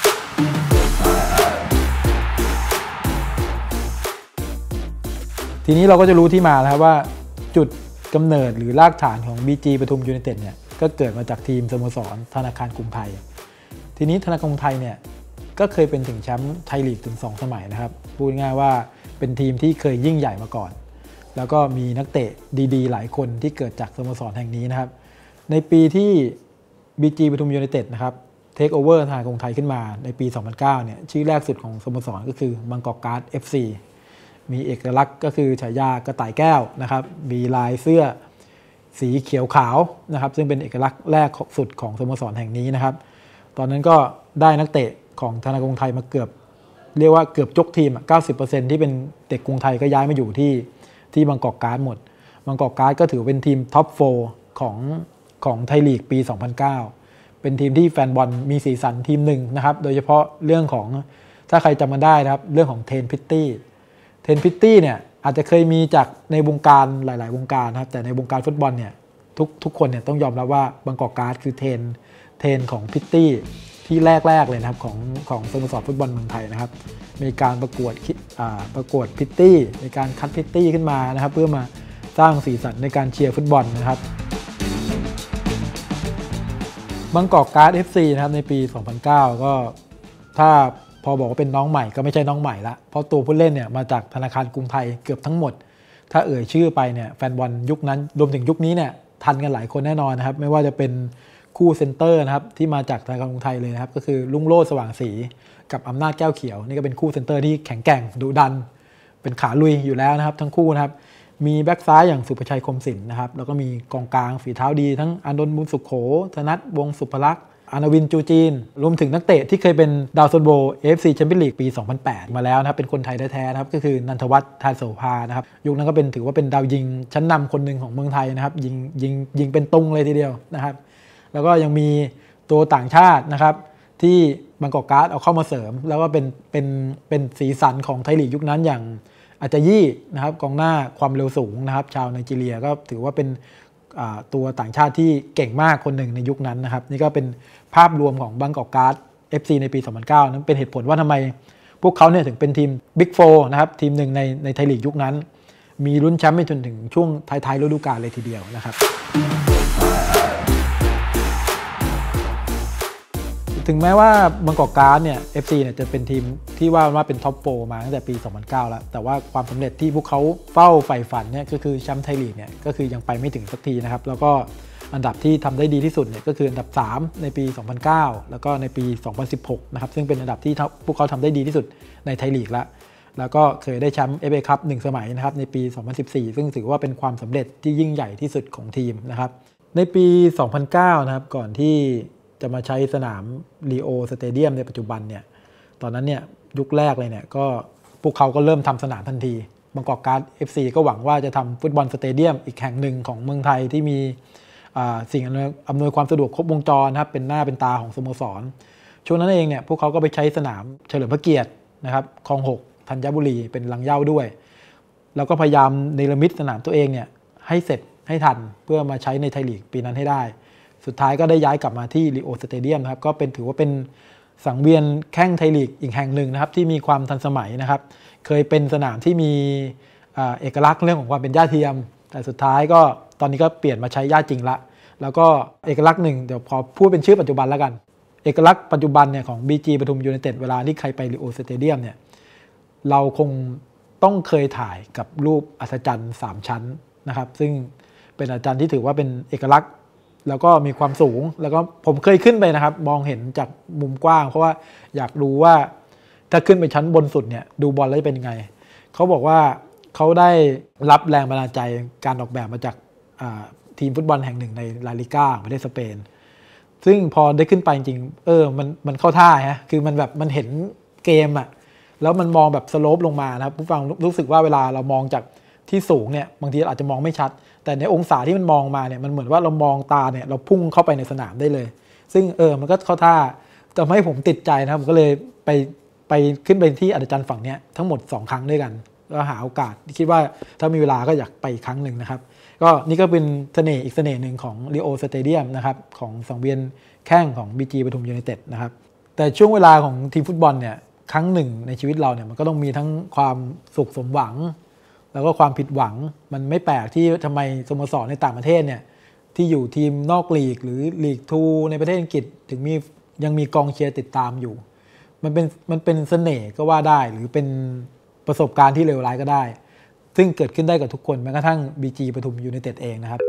ทีนี้เราก็จะรู้ที่มาแล้วว่าจุดกำเนิดหรือรากฐานของ บี จี ปทุมยูไนเต็ดเนี่ยก็เกิดมาจากทีมสโมสรธนาคารกรุงไทยทีนี้ธนาคารกรุงไทยเนี่ยก็เคยเป็นถึงแชมป์ไทยลีกถึงสองสมัยนะครับพูดง่ายว่าเป็นทีมที่เคยยิ่งใหญ่มาก่อนแล้วก็มีนักเตะดีๆหลายคนที่เกิดจากสโมสรแห่งนี้นะครับในปีที่ บี จี ปทุมยูไนเต็ดนะครับเทคโอเวอร์ธนาคารกรุงไทยขึ้นมาในปีสองพันเก้าเนี่ยชื่อแรกสุดของสโมสรก็คือบางกอกการ์ด เอฟ ซี มีเอกลักษณ์ก็คือฉายากระต่ายแก้วนะครับมีลายเสื้อสีเขียวขาวนะครับซึ่งเป็นเอกลักษณ์แรกสุดของสโมสรแห่งนี้นะครับตอนนั้นก็ได้นักเตะของธนาคารกรุงไทยมาเกือบเรียกว่าเกือบยกทีม เก้าสิบเปอร์เซ็นต์ ที่เป็นเด็กกรุงไทยก็ย้ายมาอยู่ที่ที่บางกอกการ์ดหมดบางกอกการ์ดก็ถือเป็นทีมท็อปโฟร์ของของไทยลีกปีสองพันเก้าเป็นทีมที่แฟนบอลมีสีสันทีมหนึ่งนะครับโดยเฉพาะเรื่องของถ้าใครจำมันได้นะครับเรื่องของเทนพิตตี้เทนพิตตี้เนี่ยอาจจะเคยมีจากในวงการหลายๆวงการนะครับแต่ในวงการฟุตบอลเนี่ยทุกทุกคนเนี่ยต้องยอมรับว่าบางกอกการ์ดคือเทนเทนของพิตตี้ที่แรกๆเลยนะครับของของสโมสรฟุตบอลเมืองไทยนะครับมีการประกวดประกวดพิตตี้มีการคัดพิตตี้ขึ้นมานะครับเพื่อมาสร้างสีสันในการเชียร์ฟุตบอลนะครับบางกอกการ์ด เอฟ ซี นะครับในปีสองพันเก้าก็ถ้าพอบอกว่าเป็นน้องใหม่ก็ไม่ใช่น้องใหม่ละเพราะตัวผู้เล่นเนี่ยมาจากธนาคารกรุงไทยเกือบทั้งหมดถ้าเอ่ยชื่อไปเนี่ยแฟนบอลยุคนั้นรวมถึงยุคนี้เนี่ยทันกันหลายคนแน่นอนนะครับไม่ว่าจะเป็นคู่เซนเตอร์นะครับที่มาจากธนาคารกรุงไทยเลยนะครับก็คือลุงโลดสว่างศรีกับอำนาจแก้วเขียวนี่ก็เป็นคู่เซนเตอร์ที่แข็งแกร่งดุดันเป็นขาลุยอยู่แล้วนะครับทั้งคู่นะครับมีแบ็กซ้ายอย่างสุภชัยคมศิลป์นะครับแล้วก็มีกองกลางฝีเท้าดีทั้งอานนท์บุญสุขโขธนัทวงศ์สุภลักษณ์อานวินจูจีนรวมถึงนักเตะที่เคยเป็นดาวซันโบ เอ เอฟ ซี แชมเปี้ยนลีกปีสองพันแปดมาแล้วนะครับเป็นคนไทยแท้ๆนะครับก็คือนันทวัฒน์ทานโสภานะครับยุคนั้นก็เป็นถือว่าเป็นดาวยิงชั้นนำคนหนึ่งของเมืองไทยนะครับยิงยิงยิงเป็นตุงเลยทีเดียวนะครับแล้วก็ยังมีตัวต่างชาตินะครับที่บางกอกการ์ดเอาเข้ามาเสริมแล้วก็เป็นเป็นเป็นสีสันของไทยลีกยุคนั้นอย่างอาจายี่นะครับกองหน้าความเร็วสูงนะครับชาวไนจีเรียก็ถือว่าเป็นตัวต่างชาติที่เก่งมากคนหนึ่งในยุคนั้นนะครับนี่ก็เป็นภาพรวมของบางกอกการ์ด เอฟ ซี ในปีสองพันเก้านั้นเป็นเหตุผลว่าทำไมพวกเขาเนี่ยถึงเป็นทีมบิ๊กโฟร์นะครับทีมหนึ่งในในไทยลีกยุคนั้นมีลุ้นแชมป์ไปจนถึงช่วงท้ายๆฤดูกาลเลยทีเดียวนะครับถึงแม้ว่าบางกอกการ์ดเนี่ย เอฟ ซี เนี่ยจะเป็นทีมที่ว่าว่าเป็นท็อปโฟร์มาตั้งแต่ปีสองพันเก้าแล้วแต่ว่าความสำเร็จที่พวกเขาเฝ้าใฝ่ฝันเนี่ยก็คือแชมป์ไทยลีกเนี่ยก็คือยังไปไม่ถึงสักทีนะครับแล้วก็อันดับที่ทำได้ดีที่สุดเนี่ยก็คืออันดับสามในปีสองพันเก้าแล้วก็ในปีสองพันสิบหกนะครับซึ่งเป็นอันดับที่พวกเขาทำได้ดีที่สุดในไทยลีกแล้วแล้วก็เคยได้แชมป์ เอฟ เอ คัพหนึ่งสมัยนะครับในปีสองพันสิบสี่ซึ่งถือว่าเป็นความสำเร็จที่ยิ่งใหญ่ที่สุดของทีมนะครับในปีสองพันเก้านะครับก่อนที่จะมาใช้สนามลีโอสเตเดียมในปัจจุบันเนี่ยตอนนั้นเนี่ยยุคแรกเลยเนี่ยก็พวกเขาก็เริ่มทำสนามทันทีบางกอกการ์ด เอฟ ซี ก็หวังว่าจะทำฟุตบอลสเตเดียมอีกแห่งหนึ่งของเมืองไทยที่มีสิ่งอำนวยความสะดวกครบวงจรนะครับเป็นหน้าเป็นตาของสโมสรช่วงนั้นเองเนี่ยพวกเขาก็ไปใช้สนามเฉลิมพระเกียรตินะครับคลองหกธัญบุรีเป็นหลังเหย้าด้วยแล้วก็พยายามเนรมิตสนามตัวเองเนี่ยให้เสร็จให้ทันเพื่อมาใช้ในไทยลีกปีนั้นให้ได้สุดท้ายก็ได้ย้ายกลับมาที่ลีโอสเตเดียมนะครับก็เป็นถือว่าเป็นสังเวียนแข้งไทยลีกอีกแห่งหนึ่งนะครับที่มีความทันสมัยนะครับเคยเป็นสนามที่มีเอกลักษณ์เรื่องของความเป็นหญ้าเทียมแต่สุดท้ายก็ตอนนี้ก็เปลี่ยนมาใช้หญ้าจริงละแล้วก็เอกลักษณ์หนึ่งเดี๋ยวพอพูดเป็นชื่อปัจจุบันแล้วกันเอกลักษณ์ปัจจุบันเนี่ยของ บี จี ปทุมยูไนเต็ดเวลาที่ใครไปลีโอสเตเดียมเนี่ยเราคงต้องเคยถ่ายกับรูปอัศจรรย์สามชั้นนะครับซึ่งเป็นอัศจรรย์ที่ถือว่าเป็นเอกลักษณ์แล้วก็มีความสูงแล้วก็ผมเคยขึ้นไปนะครับมองเห็นจากมุมกว้างเพราะว่าอยากรู้ว่าถ้าขึ้นไปชั้นบนสุดเนี่ยดูบอลแล้วจะเป็นยังไงเขาบอกว่าเขาได้รับแรงบันดาลใจการออกแบบมาจากทีมฟุตบอลแห่งหนึ่งในลาลิก้าประเทศสเปนซึ่งพอได้ขึ้นไปจริงเออมันมันเข้าท่าฮะคือมันแบบมันเห็นเกมอ่ะแล้วมันมองแบบสโลปลงมานะครับผู้ฟังรู้สึกว่าเวลาเรามองจากที่สูงเนี่ยบางทีอาจจะมองไม่ชัดแต่ในองศาที่มันมองมาเนี่ยมันเหมือนว่าเรามองตาเนี่ยเราพุ่งเข้าไปในสนามได้เลยซึ่งเออมันก็เข้าท่าแต่ให้ผมติดใจนะครับผมก็เลยไปไปขึ้นไปที่อัศจรรย์ฝั่งเนี้ยทั้งหมดสองครั้งด้วยกันก็หาโอกาสคิดว่าถ้ามีเวลาก็อยากไปอีกครั้งหนึ่งนะครับก็นี่ก็เป็นเสน่ห์อีกเสน่ห์หนึ่งของลีโอสเตเดียมนะครับของสังเวียนแข้งของ บี จี ปทุมยูไนเต็ดนะครับแต่ช่วงเวลาของทีมฟุตบอลเนี่ยครั้งหนึ่งในชีวิตเราเนี่ยมันก็ต้องมีทั้งความสุขสมหวังแล้วก็ความผิดหวังมันไม่แปลกที่ทำไมสโมสรในต่างประเทศเนี่ยที่อยู่ทีมนอกลีกหรือลีกทูในประเทศอังกฤษถึงมียังมีกองเชียร์ติดตามอยู่มันเป็นมันเป็นเสน่ห์ก็ว่าได้หรือเป็นประสบการณ์ที่เลวร้ายก็ได้ซึ่งเกิดขึ้นได้กับทุกคนแม้กระทั่ง บี จี ปทุมยูไนเต็ดเองนะครับ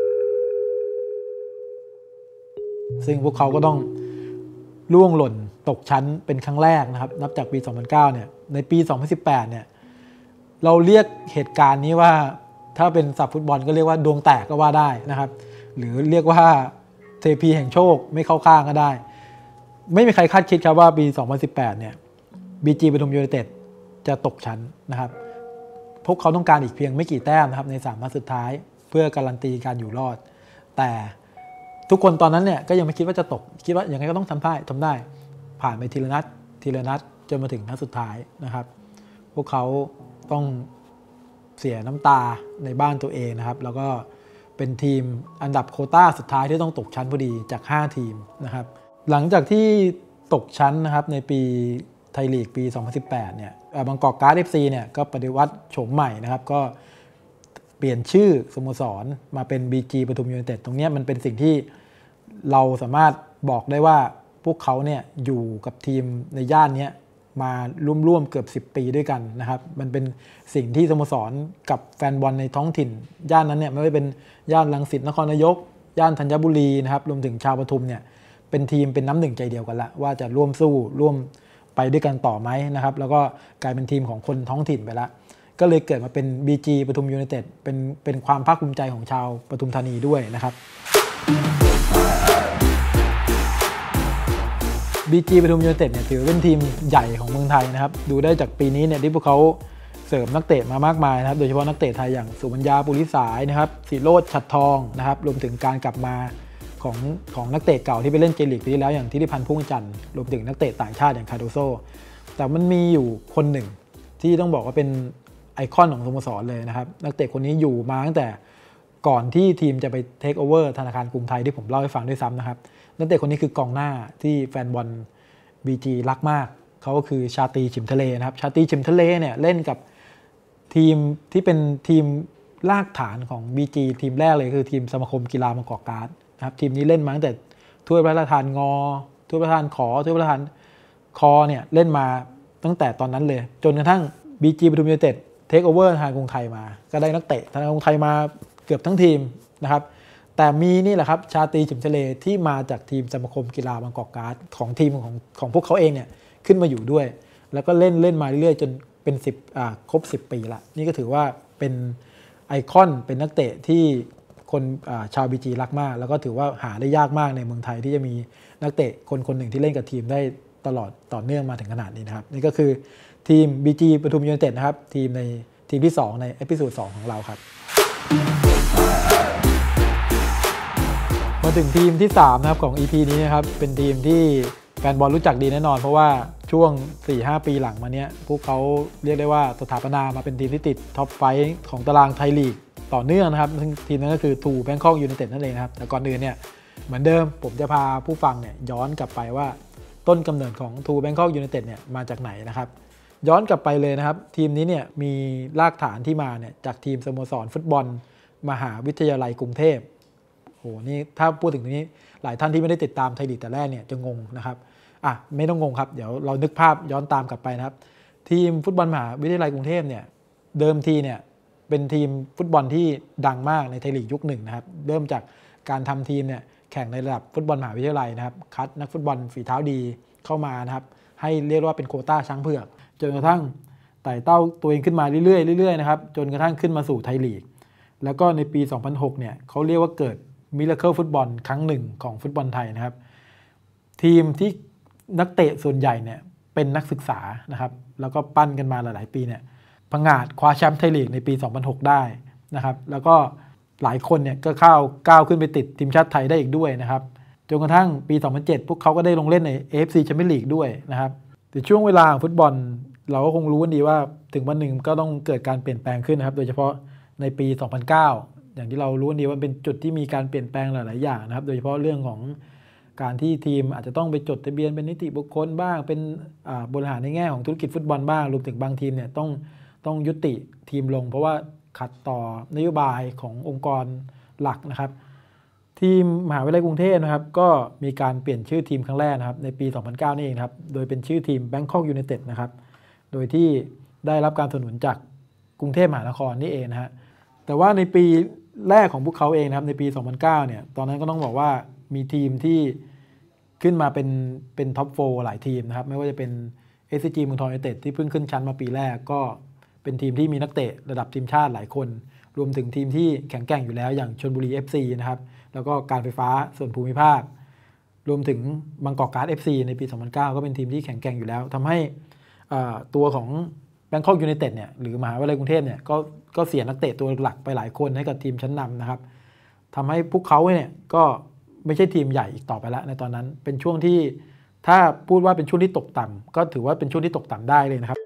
ซึ่งพวกเขาก็ต้องล่วงหล่นตกชั้นเป็นครั้งแรกนะครับนับจากปี สองพันเก้า เนี่ยในปี สองพันสิบแปด เนี่ยเราเรียกเหตุการณ์นี้ว่าถ้าเป็นศัพท์ฟุตบอลก็เรียกว่าดวงแตกก็ว่าได้นะครับหรือเรียกว่าเทพีแห่งโชคไม่เข้าข้างก็ได้ไม่มีใครคาดคิดครับว่าปี สองพันสิบแปด เนี่ย บี จี ปทุมยูไนเต็ดจะตกชั้นนะครับพวกเขาต้องการอีกเพียงไม่กี่แต้มนะครับในสามนัดสุดท้ายเพื่อการันตีการอยู่รอดแต่ทุกคนตอนนั้นเนี่ยก็ยังไม่คิดว่าจะตกคิดว่าอย่างไรก็ต้องทำได้ทำได้ผ่านไปทีละนัดทีละนัดจนมาถึงนัดสุดท้ายนะครับพวกเขาต้องเสียน้ำตาในบ้านตัวเองนะครับแล้วก็เป็นทีมอันดับโควต้าสุดท้ายที่ต้องตกชั้นพอดีจากห้าทีมนะครับหลังจากที่ตกชั้นนะครับในปีไทยลีกปี สองพันสิบแปด เนี่ยบางกอกการ์ด เอฟ ซี เนี่ยก็ปฏิวัติโฉมใหม่นะครับก็เปลี่ยนชื่อสโมสรมาเป็น บี จี ปทุมยูไนเต็ดตรงนี้มันเป็นสิ่งที่เราสามารถบอกได้ว่าพวกเขาเนี่ยอยู่กับทีมในย่านนี้มาร่วมๆเกือบสิบปีด้วยกันนะครับมันเป็นสิ่งที่สโมสรกับแฟนบอลในท้องถิ่นย่านนั้นเนี่ยไม่ว่าเป็นย่านรังสิตนครนายกย่านธัญบุรีนะครับรวมถึงชาวปทุมเนี่ยเป็นทีมเป็นน้ำหนึ่งใจเดียวกันละว่าจะร่วมสู้ร่วมไปด้วยกันต่อไหมนะครับแล้วก็กลายเป็นทีมของคนท้องถิ่นไปละก็เลยเกิดมาเป็น บี จี ปทุมยูไนเต็ดเป็นเป็นความภาคภูมิใจของชาวปทุมธานีด้วยนะครับ บี จี ปทุมยูไนเต็ดเนี่ยถือเป็นทีมใหญ่ของเมืองไทยนะครับดูได้จากปีนี้เนี่ยที่พวกเขาเสริมนักเตะมามากมายนะครับโดยเฉพาะนักเตะไทยอย่างสุมัญญาปุริสายนะครับศิโรจน์ฉัตรทองนะครับรวมถึงการกลับมาของของนักเตะเก่าที่ไปเล่นเจลีกปีที่แล้วอย่างธิติพันธ์พุ่งจันทร์รวมถึงนักเตะต่างชาติอย่างคาร์โดโซแต่มันมีอยู่คนหนึ่งที่ต้องบอกว่าเป็นไอคอนของสโมสรเลยนะครับนักเตะคนนี้อยู่มาตั้งแต่ก่อนที่ทีมจะไปเทคโอเวอร์ธนาคารกรุงไทยที่ผมเล่าให้ฟังด้วยซ้ำนะครับนักเตะคนนี้คือกองหน้าที่แฟนบอล บี จี รักมากเขาก็คือชาตรีฉิมทะเลนะครับชาตรีฉิมทะเลเนี่ยเล่นกับทีมที่เป็นทีมรากฐานของ บี จี ทีมแรกเลยคือทีมสมาคมกีฬาบางกอกการ์ดนะครับทีมนี้เล่นมาตั้งแต่ถ้วยพระราชทานงอถ้วยพระราชทานขอถ้วยพระราชทานคอเนี่ยเล่นมาตั้งแต่ตอนนั้นเลยจนกระทั่ง บี จี ปทุมยูไนเต็ดเทคโอเวอร์ธนาคารกรุงไทยมาก็ได้นักเตะธนาคารกรุงไทยมาเกือบทั้งทีมนะครับแต่มีนี่แหละครับชาตรีฉิมทะเลที่มาจากทีมสมาคมกีฬาบางกอกการ์ดของทีมของของพวกเขาเองเนี่ยขึ้นมาอยู่ด้วยแล้วก็เล่นเล่นมาเรื่อยๆจนเป็นสิบอ่าครบสิบปีละนี่ก็ถือว่าเป็นไอคอนเป็นนักเตะที่คนชาว บี จี รักมากแล้วก็ถือว่าหาได้ยากมากในเมืองไทยที่จะมีนักเตะคนคนหนึ่งที่เล่นกับทีมได้ตลอดต่อเนื่องมาถึงขนาดนี้นะครับนี่ก็คือทีม บี จี ปทุมยูไนเต็ดนะครับทีมในทีมที่สองในเอพิโซดสองของเราครับมาถึงทีมที่สามนะครับของ อี พี นี้นะครับเป็นทีมที่แฟนบอลรู้จักดีแน่นอนเพราะว่าช่วง สี่ห้า ปีหลังมาเนี้ยพวกเขาเรียกได้ว่าสถาปนามาเป็นทีมที่ติดท็อปไฟว์ของตารางไทยลีกต่อเนื่องนะครับซึ่งทีมนั้นก็คือทูแบงคอกยูไนเต็ดนั่นเองนะครับแต่ก่อนอื่นเนี่ยเหมือนเดิมผมจะพาผู้ฟังเนี่ยย้อนกลับไปว่าต้นกำเนิดของทูแบงคอกยูไนเต็ดเนี่ยมาจากไหนนะครับย้อนกลับไปเลยนะครับทีมนี้เนี่ยมีรากฐานที่มาเนี่ยจากทีมสโมสรฟุตบอลมหาวิทยาลัยกรุงเทพโหนี่ถ้าพูดถึงตรงนี้หลายท่านที่ไม่ได้ติดตามไทยลีกแต่แรกเนี่ยจะงงนะครับอ่ะไม่ต้องงงครับเดี๋ยวเรานึกภาพย้อนตามกลับไปนะครับทีมฟุตบอลมหาวิทยาลัยกรุงเทพเนี่ยเดิมทีเนี่ยเป็นทีมฟุตบอลที่ดังมากในไทยลีกยุคหนึ่งนะครับเริ่มจากการทำทีมเนี่ยแข่งในระดับฟุตบอลมหาวิทยาลัยนะครับคัดนักฟุตบอลฝีเท้าดีเข้ามานะครับให้เรียกว่าเป็นโควต้าช้างเผือกจนกระทั่งไต่เต้าตัวเองขึ้นมาเรื่อยๆเรื่อยๆนะครับจนกระทั่งขึ้นมาสู่ไทยลีกแล้วก็ในปีสองพันหกเนี่ยเขาเรียกว่าเกิดมิราเคิลฟุตบอลครั้งหนึ่งของฟุตบอลไทยนะครับทีมที่นักเตะส่วนใหญ่เนี่ยเป็นนักศึกษานะครับแล้วก็ปั้นกันมาหลายๆปีเนี่ยผงาดคว้าแชมป์ไทยลีกในปีสองพันหกได้นะครับแล้วก็หลายคนเนี่ยก็เข้าก้าวขึ้นไปติดทีมชาติไทยได้อีกด้วยนะครับจนกระทั่งปีสองพันเจ็ดพวกเขาก็ได้ลงเล่นใน เอ เอฟ ซี Champions League ด้วยนะครับแต่ช่วงเวลาของฟุตบอลเราก็คงรู้กันดีว่าถึงวันหนึ่งก็ต้องเกิดการเปลี่ยนแปลงขึ้นนะครับโดยเฉพาะในปีสองพันเก้าอย่างที่เรารู้กันดีว่าเป็นจุดที่มีการเปลี่ยนแปลงหลายๆอย่างนะครับโดยเฉพาะเรื่องของการที่ทีมอาจจะต้องไปจดทะเบียนเป็นนิติบุคคลบ้างเป็นบริหารในแง่ของธุรกิจฟุตบอลบ้างรวมถึงบางทีมเนี่ยต้องต้องยุติทีมลงเพราะว่าขัดต่อนโยบายขององค์กรหลักนะครับทีมมหาวิทยาลัยกรุงเทพนะครับก็มีการเปลี่ยนชื่อทีมครั้งแรกนะครับในปี สองพันเก้า นี่เองครับโดยเป็นชื่อทีม Bangkok United นะครับโดยที่ได้รับการสนับสนุนจากกรุงเทพมหานครนี่เองนะฮะแต่ว่าในปีแรกของพวกเขาเองนะครับในปี สองพันเก้า เนี่ยตอนนั้นก็ต้องบอกว่ามีทีมที่ขึ้นมาเป็นเป็นท็อปโฟร์หลายทีมนะครับไม่ว่าจะเป็น เอส ซี จี เมืองทองยูไนเต็ดที่เพิ่งขึ้นชั้นมาปีแรกก็เป็นทีมที่มีนักเตะระดับทีมชาติหลายคนรวมถึงทีมที่แข็งแกร่งอยู่แล้วอย่างชลบุรี เอฟ ซี นะครับแล้วก็การไฟฟ้าส่วนภูมิภาครวมถึงบางกอกการ์ด เอฟ ซี ในปี สองพันเก้า ก็เป็นทีมที่แข็งแกร่งอยู่แล้วทำให้ตัวของแบงคอกยูไนเต็ดเนี่ยหรือมหาวิทยาลัยกรุงเทพเนี่ยก็ก็เสียนักเตะตัวหลักไปหลายคนให้กับทีมชั้นนำนะครับทำให้พวกเขาเนี่ยก็ไม่ใช่ทีมใหญ่อีกต่อไปแล้วในตอนนั้นเป็นช่วงที่ถ้าพูดว่าเป็นช่วงที่ตกต่ำก็ถือว่าเป็นช่วงที่ตกต่ำได้เลยนะครับ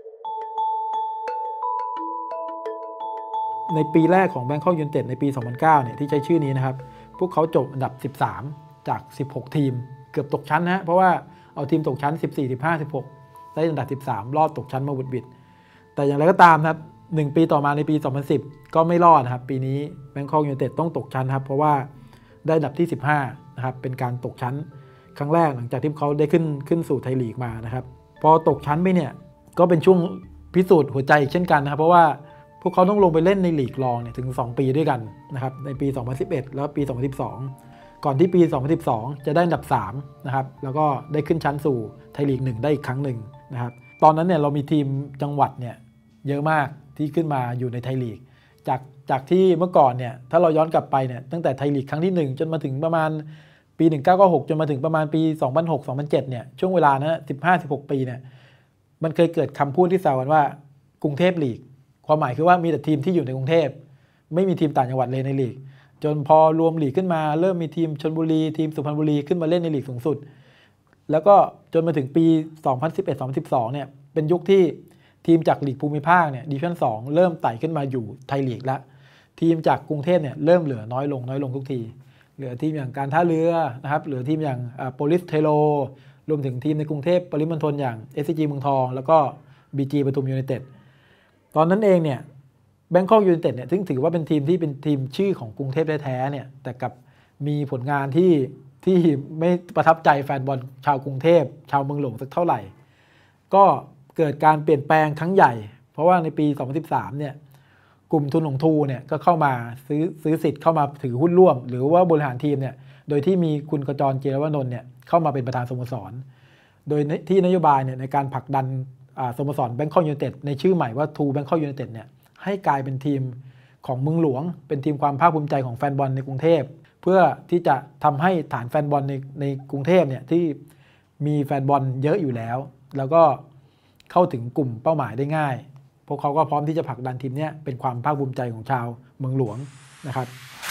ในปีแรกของ Bangkok United ในปี สองพันเก้า เนี่ยที่ใช้ชื่อนี้นะครับพวกเขาจบอันดับสิบสามจาก สิบหก ทีมเกือบตกชั้นนะเพราะว่าเอาทีมตกชั้นสิบสี่ สิบห้า สิบหกได้อันดับสิบสามรอดตกชั้นมาบุดบิดแต่อย่างไรก็ตามนะครับหนึ่งปีต่อมาในปี สองพันสิบ ก็ไม่รอดนะครับปีนี้ Bangkok United ต้องตกชั้นครับเพราะว่าได้อันดับที่สิบห้านะครับเป็นการตกชั้นครั้งแรกหลังจากที่เขาได้ขึ้นขึ้นสู่ไทยลีกมานะครับพอตกชั้นไปเนี่ยก็เป็นช่วงพิสูจน์หัวใจอีกเช่นกันนะครับเพราะว่าพวกเขาต้องลงไปเล่นในลีกรองเนี่ยถึงสองปีด้วยกันนะครับในปี สองพันสิบเอ็ด แล้วปี สองพันสิบสอง ก่อนที่ปี สองพันสิบสอง จะได้อันดับสามนะครับแล้วก็ได้ขึ้นชั้นสู่ไทยลีกหนึ่งได้อีกครั้งหนึ่งนะครับตอนนั้นเนี่ยเรามีทีมจังหวัดเนี่ยเยอะมากที่ขึ้นมาอยู่ในไทยลีกจากจากที่เมื่อก่อนเนี่ยถ้าเราย้อนกลับไปเนี่ยตั้งแต่ไทยลีกครั้งที่หนึ่งจนมาถึงประมาณปีหนึ่งพันเก้าร้อยเก้าสิบหกจนมาถึงประมาณปี สองพันหก สองพันเจ็ด เนี่ยช่วงเวลานะสิบห้า สิบหก ปีเนี่ยมันเคยเกิดคำพูดที่แซวกันว่ากรุงเทพลีกความหมายคือว่ามีแต่ทีมที่อยู่ในกรุงเทพไม่มีทีมต่างจังหวัดเลยในลีกจนพอรวมลีกขึ้นมาเริ่มมีทีมชลบุรีทีมสุพรรณบุรีขึ้นมาเล่นในลีกสูงสุดแล้วก็จนมาถึงปี สองพันสิบเอ็ด สองพันสิบสอง เนี่ยเป็นยุคที่ทีมจากลีกภูมิภาคเนี่ยดิวิชั่นสองเริ่มไต่ขึ้นมาอยู่ไทยลีกแล้วทีมจากกรุงเทพเนี่ยเริ่มเหลือน้อยลงน้อยลงทุกทีเหลือทีมอย่างการท่าเรือนะครับเหลือทีมอย่างโพลิสเทโลรวมถึงทีมในกรุงเทพปริมณฑลอย่าง เอส ซี จี เมืองทองแล้วก็ บี จี ปทุมยูไนเต็ดตอนนั้นเองเนี่ยแบงคอกยูไนเต็ดเนี่ยซึ่งถือว่าเป็นทีมที่เป็นทีมชื่อของกรุงเทพแท้ๆเนี่ยแต่กับมีผลงานที่ที่ไม่ประทับใจแฟนบอลชาวกรุงเทพชาวเมืองหลวงสักเท่าไหร่ก็เกิดการเปลี่ยนแปลงครั้งใหญ่เพราะว่าในปี สองพันสิบสาม เนี่ยกลุ่มทุนของทูเนี่ยก็เข้ามาซื้อซื้อสิทธิ์เข้ามาถือหุ้นร่วมหรือว่าบริหารทีมเนี่ยโดยที่มีคุณกจร เจรวนนท์เนี่ยเข้ามาเป็นประธานสโมสรโดยที่นโยบายเนี่ยในการผลักดันสโมสรแบงคอกยูไนเต็ดในชื่อใหม่ว่าทูแบงคอกยูไนเต็ดเนี่ยให้กลายเป็นทีมของเมืองหลวงเป็นทีมความภาคภูมิใจของแฟนบอลในกรุงเทพเพื่อที่จะทำให้ฐานแฟนบอลในในกรุงเทพเนี่ยที่มีแฟนบอลเยอะอยู่แล้วแล้วก็เข้าถึงกลุ่มเป้าหมายได้ง่ายพวกเขาก็พร้อมที่จะผลักดันทีมนี้เป็นความภาคภูมิใจของชาวเมืองหลวงนะครับ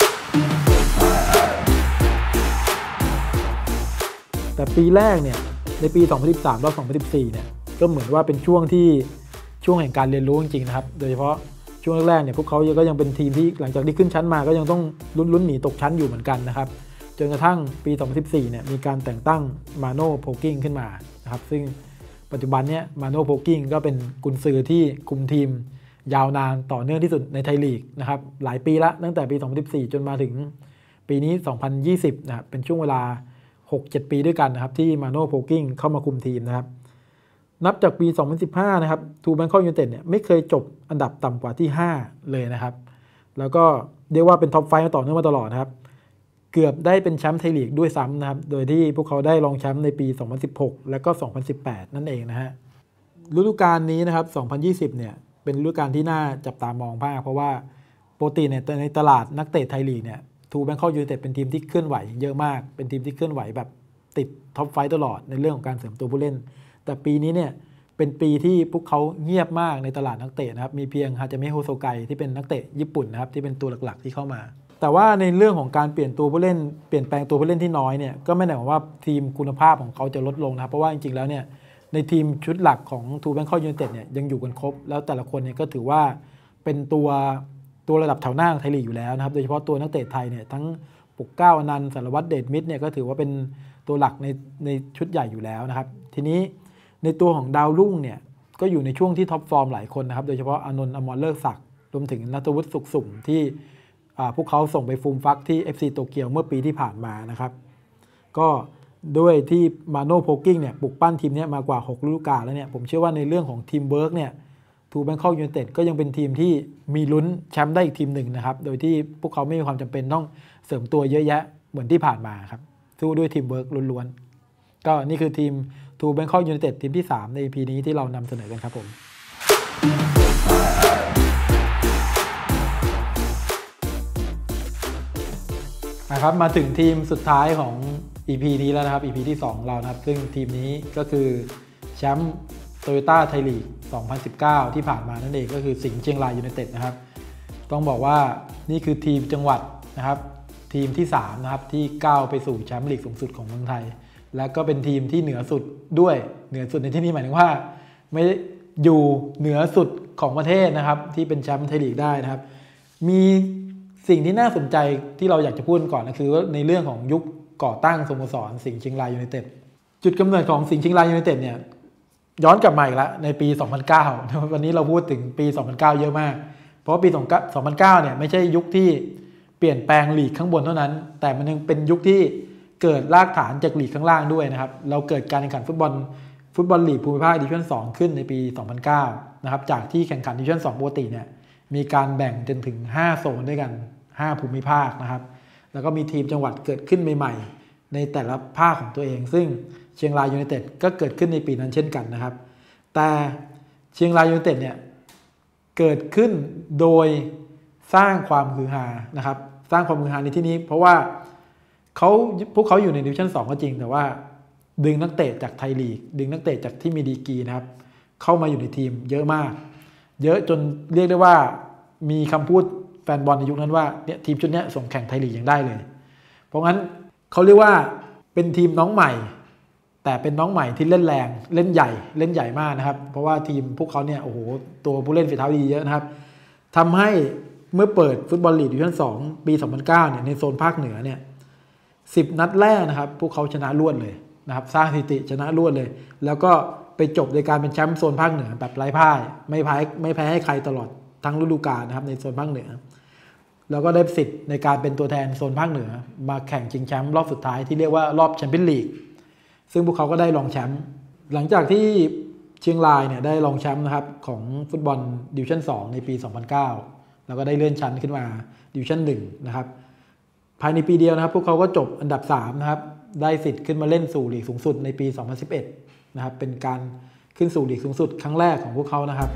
แต่ปีแรกเนี่ยในปี สองพันสิบสาม และ สองพันสิบสี่ เนี่ยก็เหมือนว่าเป็นช่วงที่ช่วงแห่งการเรียนรู้จริงๆนะครับโดยเฉพาะช่วงแรกๆเนี่ยพวกเขาก็ยังเป็นทีมที่หลังจากที่ขึ้นชั้นมาก็ยังต้องลุ้นๆหนีตกชั้นอยู่เหมือนกันนะครับจนกระทั่งปี สองพันสิบสี่ เนี่ยมีการแต่งตั้งมาโน่โพกิ้งขึ้นมานะครับซึ่งปัจจุบันเนี่ยมาโน่โพกิ้งก็เป็นกุนซือที่คุมทีมยาวนานต่อเนื่องที่สุดในไทยลีกนะครับหลายปีละตั้งแต่ปี สองพันสิบสี่ จนมาถึงปีนี้ สองพันยี่สิบ นะครับเป็นช่วงเวลา หกเจ็ด ปีด้วยกันนะครับที่มาโน่โพกิ้งเข้ามาคุมทีมนะครับนับจากปี สองพันสิบห้า นะครับทูแบงคอกยูไนเต็ดเนี่ยไม่เคยจบอันดับต่ำกว่าที่ห้าเลยนะครับแล้วก็เรียกว่าเป็นท็อปไฟว์ต่อเนื่องมาตลอดนะครับเกือบได้เป็นแชมป์ไทยลีกด้วยซ้ำนะครับโดยที่พวกเขาได้รองแชมป์ในปี สองพันสิบหก และก็ สองพันสิบแปด นั่นเองนะฮะฤดูกาลนี้นะครับ สองพันยี่สิบ เนี่ยเป็นฤดูกาลที่น่าจับตามองมากเพราะว่าปกติเนี่ยในตลาดนักเตะไทยลีกเนี่ยทูแบงคอกยูไนเต็ดเป็นทีมที่เคลื่อนไหวเยอะมากเป็นทีมที่เคลื่อนไหวแบบติดท็อปไฟว์ตลอดในเรื่องของการเสริมตัวผู้เล่นแต่ปีนี้เนี่ยเป็นปีที่พวกเขาเงียบมากในตลาดนักเตะนะครับมีเพียงฮาจาเมะโฮโซไกที่เป็นนักเตะญี่ปุ่นนะครับที่เป็นตัวหลักๆที่เข้ามาแต่ว่าในเรื่องของการเปลี่ยนตัวผู้เล่นเปลี่ยนแปลงตัวผู้เล่นที่น้อยเนี่ยก็ไม่ได้หมายว่าทีมคุณภาพของเขาจะลดลงนะครับเพราะว่าจริงๆแล้วเนี่ยในทีมชุดหลักของทูแบงคอกยูไนเต็ดเนี่ยยังอยู่กันครบแล้วแต่ละคนเนี่ยก็ถือว่าเป็นตัวตัวระดับแถวหน้าของไทยลีกอยู่แล้วนะครับโดยเฉพาะตัวนักเตะไทยเนี่ยทั้งปุกเก้าอนันต์สารวัตรเดชมิตรเนี่ยก็ถือว่าเป็นตัวหลักในในชุดใหญ่อยู่แล้วนะครับทีนี้ในตัวของดาวรุ่งเนี่ยก็อยู่ในช่วงที่ท็อปฟอร์มหลายคนนะครับโดยเฉพาะอานนท์อมรเลิศศักดิ์รวมถึงณัฐวุฒิสุขสุ่มที่พวกเขาส่งไปฟูมฟักที่ เอฟ ซี โตเกียวเมื่อปีที่ผ่านมานะครับก็ด้วยที่มาโน่โพกิ้งเนี่ยปลุกปั้นทีมนี้มากว่าหกฤดูกาลแล้วเนี่ยผมเชื่อว่าในเรื่องของทีมเวิร์กเนี่ยทูแบงคอกยูไนเต็ดก็ยังเป็นทีมที่มีลุ้นแชมป์ได้อีกทีมหนึ่งนะครับโดยที่พวกเขาไม่มีความจำเป็นต้องเสริมตัวเยอะแยะเหมือนที่ผ่านมาครับสู้ด้วยทีมเวิร์กล้วนๆก็นี่คือทีมทูแบงคอกยูไนเต็ดทีมที่สามใน อี พี นี้ที่เรานำเสนอกันครับผมนะครับมาถึงทีมสุดท้ายของ อี พี นี้แล้วนะครับ อี พี ที่สองของเรานะครับซึ่งทีมนี้ก็คือแชมป์โตโยต้าไทยลีกสองพันสิบเก้าที่ผ่านมานั่นเองก็คือสิงห์เชียงรายยูไนเต็ดนะครับต้องบอกว่านี่คือทีมจังหวัดนะครับทีมที่สามนะครับที่ก้าวไปสู่แชมป์ลีกสูงสุดของเมืองไทยและก็เป็นทีมที่เหนือสุดด้วยเหนือสุดในที่นี้หมายถึงว่าไม่อยู่เหนือสุดของประเทศนะครับที่เป็นแชมป์ไทยลีกได้นะครับมีสิ่งที่น่าสนใจที่เราอยากจะพูดก่อนก็คือว่าในเรื่องของยุคก่อตั้งสโมสรสิงห์เชียงรายยูไนเต็ดจุดกำเนิดของสิงห์เชียงรายยูไนเต็ดเนี่ยย้อนกลับมาอีกแล้วในปีสองพันเก้าวันนี้เราพูดถึงปีสองพันเก้าเยอะมากเพราะว่าปีสองพันเก้าเนี่ยไม่ใช่ยุคที่เปลี่ยนแปลงลีกข้างบนเท่านั้นแต่มันยังเป็นยุคที่เกิดรากฐานจากลีกข้างล่างด้วยนะครับเราเกิดการแข่งขันฟุตบอลฟุตบอลลีกภูมิภาคดิวิชั่นสองขึ้นในปีสองพันเก้านะครับจากที่แข่งขันดิวิชั่นสองปกติเนี่ยมีการแบ่งจนถึงห้าโซนด้วยกันห้าภูมิภาคนะครับแล้วก็มีทีมจังหวัดเกิดขึ้นใหม่ๆในแต่ละภาคของตัวเองซึ่งเชียงรายยูไนเต็ดก็เกิดขึ้นในปีนั้นเช่นกันนะครับแต่เชียงรายยูไนเต็ดเนี่ยเกิดขึ้นโดยสร้างความฮือฮานะครับสร้างความฮือฮาในที่นี้เพราะว่าเขาพวกเขาอยู่ในดิวิชั่นสองก็จริงแต่ว่าดึงนักเตะจากไทยลีกดึงนักเตะจากที่มีดีกรีนะครับเข้ามาอยู่ในทีมเยอะมากเยอะจนเรียกได้ว่ามีคำพูดแฟนบอลในยุคนั้นว่าเนี่ยทีมชุดนี้ส่งแข่งไทยลีกยังได้เลยเพราะงั้นเขาเรียกว่าเป็นทีมน้องใหม่แต่เป็นน้องใหม่ที่เล่นแรงเล่นใหญ่เล่นใหญ่มากนะครับเพราะว่าทีมพวกเขาเนี่ยโอ้โหตัวผู้เล่นฝีเท้าดีเยอะนะครับทำให้เมื่อเปิดฟุตบอลลีกดิวิชั่นสองปีสองพันเก้าเนี่ยในโซนภาคเหนือเนี่ยสิบนัดแรกนะครับพวกเขาชนะรวดเลยนะครับสร้างสถิติชนะรวดเลยแล้วก็ไปจบในการเป็นแชมป์โซนภาคเหนือแบบไร้พ่ายไม่แพ้ไม่แพ้ให้ใครตลอดทั้งฤดูกาลนะครับในโซนภาคเหนือแล้วก็ได้สิทธิ์ในการเป็นตัวแทนโซนภาคเหนือมาแข่งชิงแชมป์รอบสุดท้ายที่เรียกว่ารอบแชมเปี้ยนลีกซึ่งพวกเขาก็ได้รองแชมป์หลังจากที่เชียงรายเนี่ยได้รองแชมป์นะครับของฟุตบอลดิวิชั่นสองในปีสองพันเก้าแล้วก็ได้เลื่อนชั้นขึ้นมาดิวิชั่นหนึ่งนะครับภายในปีเดียวนะครับพวกเขาก็จบอันดับสามนะครับได้สิทธิ์ขึ้นมาเล่นสู่ลีกสูงสุดในปีสองพันสิบเอ็ดนะครับเป็นการขึ้นสู่ลีกสูงสุดครั้งแรกของพวกเขานะครับ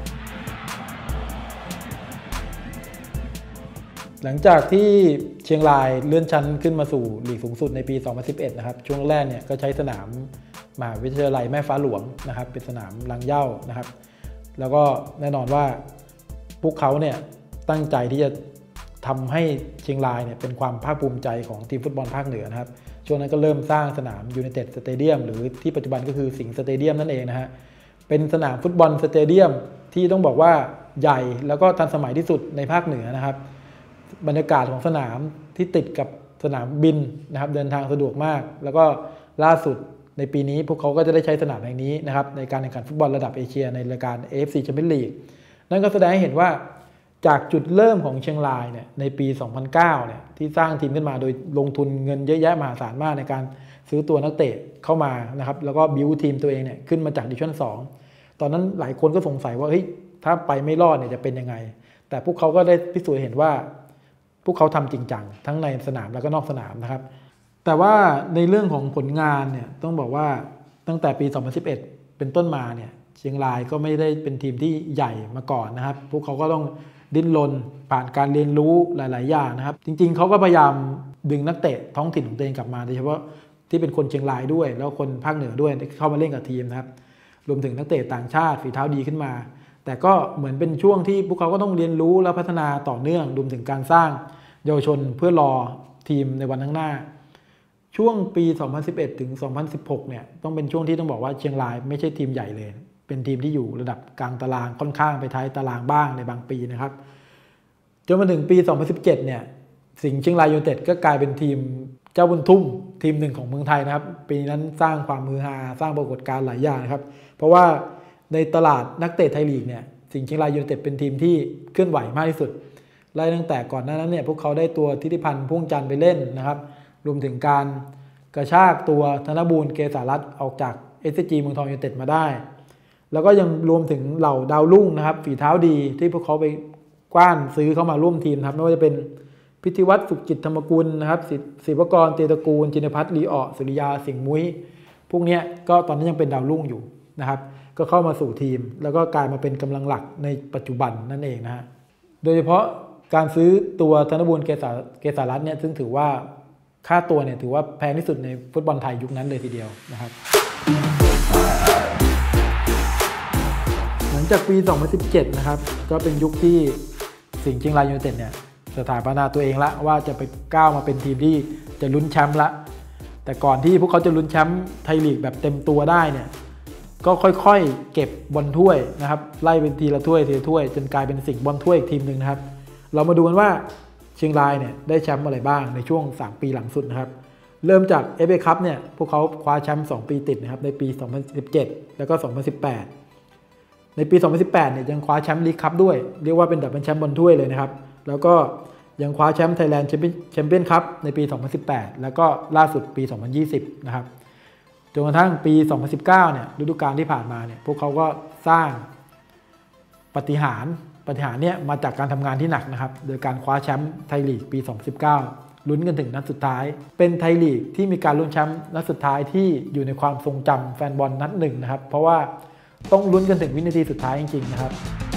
หลังจากที่เชียงรายเลื่อนชั้นขึ้นมาสู่ลีกสูงสุดในปีสองพันสิบเอ็ดนะครับช่วงแรกเนี่ยก็ใช้สนามมหาวิทยาลัยแม่ฟ้าหลวงนะครับเป็นสนามรังเหย้านะครับแล้วก็แน่นอนว่าพวกเขาเนี่ยตั้งใจที่จะทำให้เชียงรายเนี่ยเป็นความภาคภูมิใจของทีมฟุตบอลภาคเหนือนะครับช่วงนั้นก็เริ่มสร้างสนามยูไนเต็ดสเตเดียมหรือที่ปัจจุบันก็คือสิงห์สเตเดียมนั่นเองนะฮะเป็นสนามฟุตบอลสเตเดียมที่ต้องบอกว่าใหญ่แล้วก็ทันสมัยที่สุดในภาคเหนือนะครับบรรยากาศของสนามที่ติดกับสนามบินนะครับเดินทางสะดวกมากแล้วก็ล่าสุดในปีนี้พวกเขาก็จะได้ใช้สนามแห่งนี้นะครับในการแข่งขันฟุตบอลระดับเอเชียในรายการ เอ เอฟ ซี Champions League นั่นก็แสดงให้เห็นว่าจากจุดเริ่มของเชียงรายเนี่ยในปีสองพันเก้าเนี่ยที่สร้างทีมขึ้นมาโดยลงทุนเงินเยอะแยะมหาศาลมากในการซื้อตัวนักเตะเข้ามานะครับแล้วก็บิวทีมตัวเองเนี่ยขึ้นมาจากดิวิชั่นสองตอนนั้นหลายคนก็สงสัยว่าเฮ้ยถ้าไปไม่รอดเนี่ยจะเป็นยังไงแต่พวกเขาก็ได้พิสูจน์เห็นว่าพวกเขาทำจริงจังทั้งในสนามแล้วก็นอกสนามนะครับแต่ว่าในเรื่องของผลงานเนี่ยต้องบอกว่าตั้งแต่ปีสองพันสิบเอ็ดเป็นต้นมาเนี่ยเชียงรายก็ไม่ได้เป็นทีมที่ใหญ่มาก่อนนะครับพวกเขาก็ต้องดิ้นรนผ่านการเรียนรู้หลายๆอย่างนะครับจริงๆเขาก็พยายามดึงนักเตะท้องถิ่นของตัวเองกลับมาโดยเฉพาะที่เป็นคนเชียงรายด้วยแล้วคนภาคเหนือด้วยเข้ามาเล่นกับทีมนะครับรวมถึงนักเตะต่างชาติฝีเท้าดีขึ้นมาแต่ก็เหมือนเป็นช่วงที่พวกเขาก็ต้องเรียนรู้และพัฒนาต่อเนื่องรวมถึงการสร้างเยาวชนเพื่อรอทีมในวันข้างหน้าช่วงปีสองพันสิบเอ็ดถึงสองพันสิบหกเนี่ยต้องเป็นช่วงที่ต้องบอกว่าเชียงรายไม่ใช่ทีมใหญ่เลยเป็นทีมที่อยู่ระดับกลางตารางค่อนข้างไปท้ายตารางบ้างในบางปีนะครับจนมาถึงปีสองพันสิบเจ็ดเนี่ยสิงห์เชียงรายยูไนเต็ดก็กลายเป็นทีมเจ้าบุญทุ่มทีมหนึ่งของเมืองไทยนะครับปีนั้นสร้างความมือฮาสร้างปรากฏการณ์หลายอย่างนะครับเพราะว่าในตลาดนักเตะไทยลีกเนี่ยสิงห์เชียงรายยูไนเต็ดเป็นทีมที่เคลื่อนไหวมากที่สุดไล่ตั้งแต่ก่อนหน้านั้นเนี่ยพวกเขาได้ตัวทิติพันธ์พ่วงจันทร์ไปเล่นนะครับรวมถึงการกระชากตัวธนบูรณ์เกษารัตน์ออกจาก เอส ซี จี เมืองทองยูไนเต็ดมาได้แล้วก็ยังรวมถึงเหล่าดาวรุ่งนะครับฝีเท้าดีที่พวกเขาไปกว้านซื้อเข้ามาร่วมทีมครับไม่ว่าจะเป็นพิธีวัฒน์สุขจิตธรรมกุลนะครับศิวกรเตตระกูลจินพัฒน์ลีออสุริยาสิงห์มุ้ยพวกนี้ก็ตอนนี้ยังเป็นดาวรุ่งอยู่นะครับก็เข้ามาสู่ทีมแล้วก็กลายมาเป็นกำลังหลักในปัจจุบันนั่นเองนะฮะโดยเฉพาะการซื้อตัวธนบูรณ์เกษาเกษารัตน์เนี่ยซึ่งถือว่าค่าตัวเนี่ยถือว่าแพงที่สุดในฟุตบอลไทยยุคนั้นเลยทีเดียวนะครับหลังจากปี สองพันสิบเจ็ด นะครับก็เป็นยุคที่สิงห์เชียงรายยูไนเต็ดเนี่ยสถาปนาตัวเองละว่าจะไปก้าวมาเป็นทีมที่จะลุ้นแชมป์ละแต่ก่อนที่พวกเขาจะลุ้นแชมป์ไทยลีกแบบเต็มตัวได้เนี่ยก็ค่อยๆเก็บบอลถ้วยนะครับไล่เป็นทีละถ้วยทีละถ้วยจนกลายเป็นสิงห์บอลถ้วยอีกทีมหนึ่งนะครับเรามาดูกันว่าเชียงรายเนี่ยได้แชมป์อะไรบ้างในช่วงสามปีหลังสุดนะครับเริ่มจาก เอฟ เอ คัพเนี่ยพวกเขาคว้าแชมป์สองปีติดนะครับในปีสองพันสิบเจ็ดแล้วก็สองพันสิบแปดในปีสองพันสิบแปดเนี่ยยังคว้าแชมป์ลีกคัพด้วยเรียกว่าเป็นดับเบิลแชมป์บอลถ้วยเลยนะครับแล้วก็ยังคว้าแชมป์ไทยแลนด์แชมเปี้ยนคัพในปีสองพันสิบแปดแล้วก็ล่าสุดปีสองพันยี่สิบนะครับจนกระทั่งปีสองพันสิบเก้าเนี่ยฤดูกาลที่ผ่านมาเนี่ยพวกเขาก็สร้างปาฏิหาริย์ปาฏิหาริย์เนี่ยมาจากการทำงานที่หนักนะครับโดยการคว้าแชมป์ไทยลีกปีสองพันสิบเก้าลุ้นกันถึงนัดสุดท้ายเป็นไทยลีกที่มีการลุ้นแชมป์นัดสุดท้ายที่อยู่ในความทรงจำแฟนบอลนัดหนึ่งนะครับเพราะว่าต้องลุ้นกันถึงวินาทีสุดท้ายจริงๆนะครับ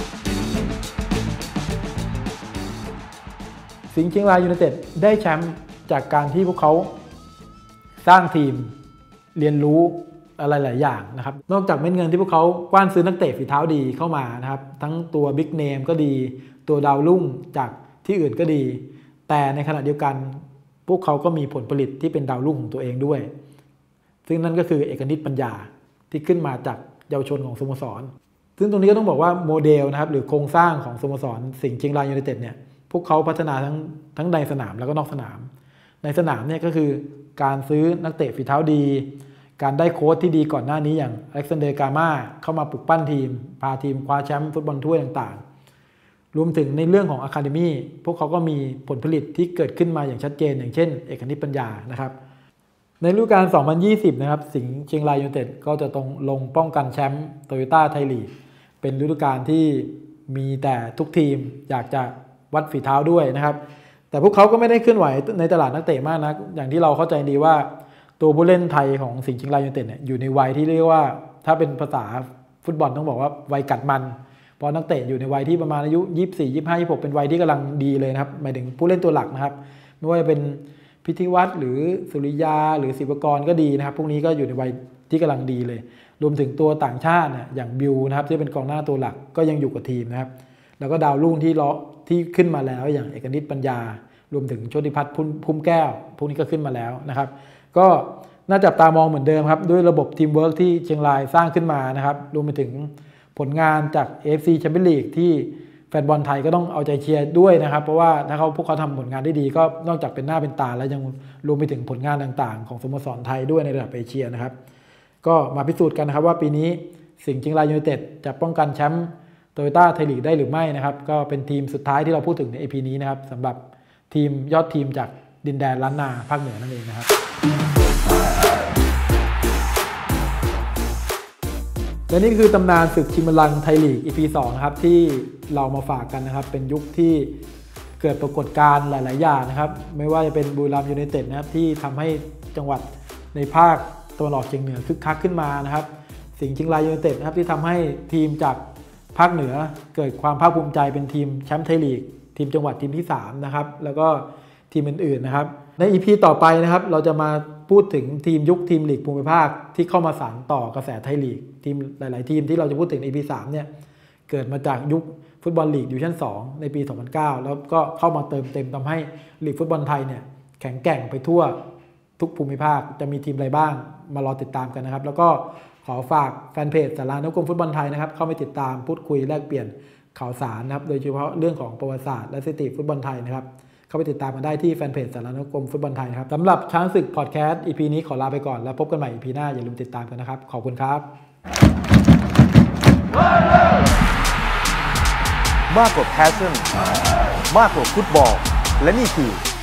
สิงห์เชียงรายยูไนเต็ดได้แชมป์จากการที่พวกเขาสร้างทีมเรียนรู้อะไรหลายอย่างนะครับนอกจากเม็ดเงินที่พวกเขากว้านซื้อนักเตะฝีเท้าดีเข้ามานะครับทั้งตัวบิ๊กเนมก็ดีตัวดาวรุ่งจากที่อื่นก็ดีแต่ในขณะเดียวกันพวกเขาก็มีผลผลิตที่เป็นดาวรุ่งของตัวเองด้วยซึ่งนั่นก็คือเอกนิตปัญญาที่ขึ้นมาจากเยาวชนของสโมสรซึ่งตรงนี้ก็ต้องบอกว่าโมเดลนะครับหรือโครงสร้างของสโมสรสิงห์เชียงรายยูไนเต็ดเนี่ยพวกเขาพัฒนาทั้งทั้งในสนามแล้วก็นอกสนามในสนามเนี่ยก็คือการซื้อนักเตะฝีเท้าดีการได้โค้ชที่ดีก่อนหน้านี้อย่างอเล็กซานเดอร์กาม่าเข้ามาปลุกปั้นทีมพาทีมคว้าแชมป์ฟุตบอลถ้วยต่างๆรวมถึงในเรื่องของอะคาเดมี่พวกเขาก็มีผลผลิตที่เกิดขึ้นมาอย่างชัดเจนอย่างเช่นเอกนิตปัญญานะครับในฤดูกาลสองพันยี่สิบนะครับสิงห์เชียงรายยูไนเต็ดก็จะต้องลงป้องกันแชมป์โตโยต้าไทยลีกเป็นฤดูกาลที่มีแต่ทุกทีมอยากจะวัดฝีเท้าด้วยนะครับแต่พวกเขาก็ไม่ได้เคลื่อนไหวในตลาดนักเตะมากนะอย่างที่เราเข้าใจดีว่าตัวผู้เล่นไทยของสิงห์เชียงรายยูไนเต็ดเนี่ยอยู่ในวัยที่เรียกว่าถ้าเป็นภาษาฟุตบอลต้องบอกว่าวัยกัดมันเพราะนักเตะอยู่ในวัยที่ประมาณอายุยี่สิบสี่ ยี่สิบห้า ยี่สิบหกเป็นวัยที่กำลังดีเลยนะครับหมายถึงผู้เล่นตัวหลักนะครับไม่ว่าจะเป็นพิธีวัฒน์หรือสุริยาหรือศิวกรก็ดีนะครับพวกนี้ก็อยู่ในวัยที่กำลังดีเลยรวมถึงตัวต่างชาติเนี่ยอย่างบิวนะครับที่เป็นกองหน้าตัวหลักก็ยังอยู่กับทีมนะครับแล้วก็ดาวรุ่งที่เลาะที่ขึ้นมาแล้วอย่างเอกนิตปัญญารวมถึงโชติพัฒน์พุ่มแก้วพวกนี้ก็ขึ้นมาแล้วนะครับก็น่าจับตามองเหมือนเดิมครับด้วยระบบทีมเวิร์กที่เชียงรายสร้างขึ้นมานะครับรวมไปถึงผลงานจาก เอ เอฟ ซี Champions League ที่แฟนบอลไทยก็ต้องเอาใจเชียร์ด้วยนะครับเพราะว่าถ้าเขาพวกเขาทำผลงานได้ดีก็นอกจากเป็นหน้าเป็นตาแล้วยังรวมไปถึงผลงานต่างๆของสโมสรไทยด้วยในระดับเอเชียนะครับก็มาพิสูจน์กันนะครับว่าปีนี้สิงห์เชียงรายยูไนเต็ดจะป้องกันแชมป์โตโยต้าไทยลีกได้หรือไม่นะครับก็เป็นทีมสุดท้ายที่เราพูดถึงใน อี พี นี้นะครับสำหรับทีมยอดทีมจากดินแดนล้านนาภาคเหนือนั่นเองนะครับและนี่คือตำนานศึกชิงบัลลังก์ไทยลีก อี พี สองนะครับที่เรามาฝากกันนะครับเป็นยุคที่เกิดปรากฏการณ์หลายๆอย่างนะครับไม่ว่าจะเป็นบุรีรัมย์ยูไนเต็ดนะครับที่ทำให้จังหวัดในภาคตะวันออกเฉียงเหนือคึกคักขึ้นมานะครับสิงห์เชียงรายยูไนเต็ดนะครับที่ทำให้ทีมจากภาคเหนือเกิดความภาคภูมิใจเป็นทีมแชมป์ไทยลีกทีมจังหวัดทีมที่สามนะครับแล้วก็ทีมอื่นๆนะครับใน อี พี ต่อไปนะครับเราจะมาพูดถึงทีมยุคทีมลีกภูมิภาคที่เข้ามาสานต่อกระแสไทยลีกทีมหลายๆทีมที่เราจะพูดถึงใน อี พี สามเนี่ยเกิดมาจากยุคฟุตบอลลีกดิวิชั่นสองในปีสองพันเก้าแล้วก็เข้ามาเติมเต็มทำให้ลีกฟุตบอลไทยเนี่ยแข็งแกร่งไปทั่วทุกภูมิภาคจะมีทีมอะไรบ้างมารอติดตามกันนะครับแล้วก็ขอฝากแฟนเพจสารานุกรมฟุตบอลไทยนะครับเข้าไปติดตามพูดคุยแลกเปลี่ยนข่าวสารนะครับโดยเฉพาะเรื่องของประวัติศาสตร์และสถิติฟุตบอลไทยนะครับเข้าไปติดตามกันได้ที่แฟนเพจสารานุกรมฟุตบอลไทยนะครับสำหรับช้างศึกพอดแคสต์ อี พี นี้ขอลาไปก่อนแล้วพบกันใหม่ อี พี หน้าอย่าลืมติดตามกันนะครับขอบคุณครับมากกว่าแพชชั่นมากกว่าฟุตบอลและนี่คือ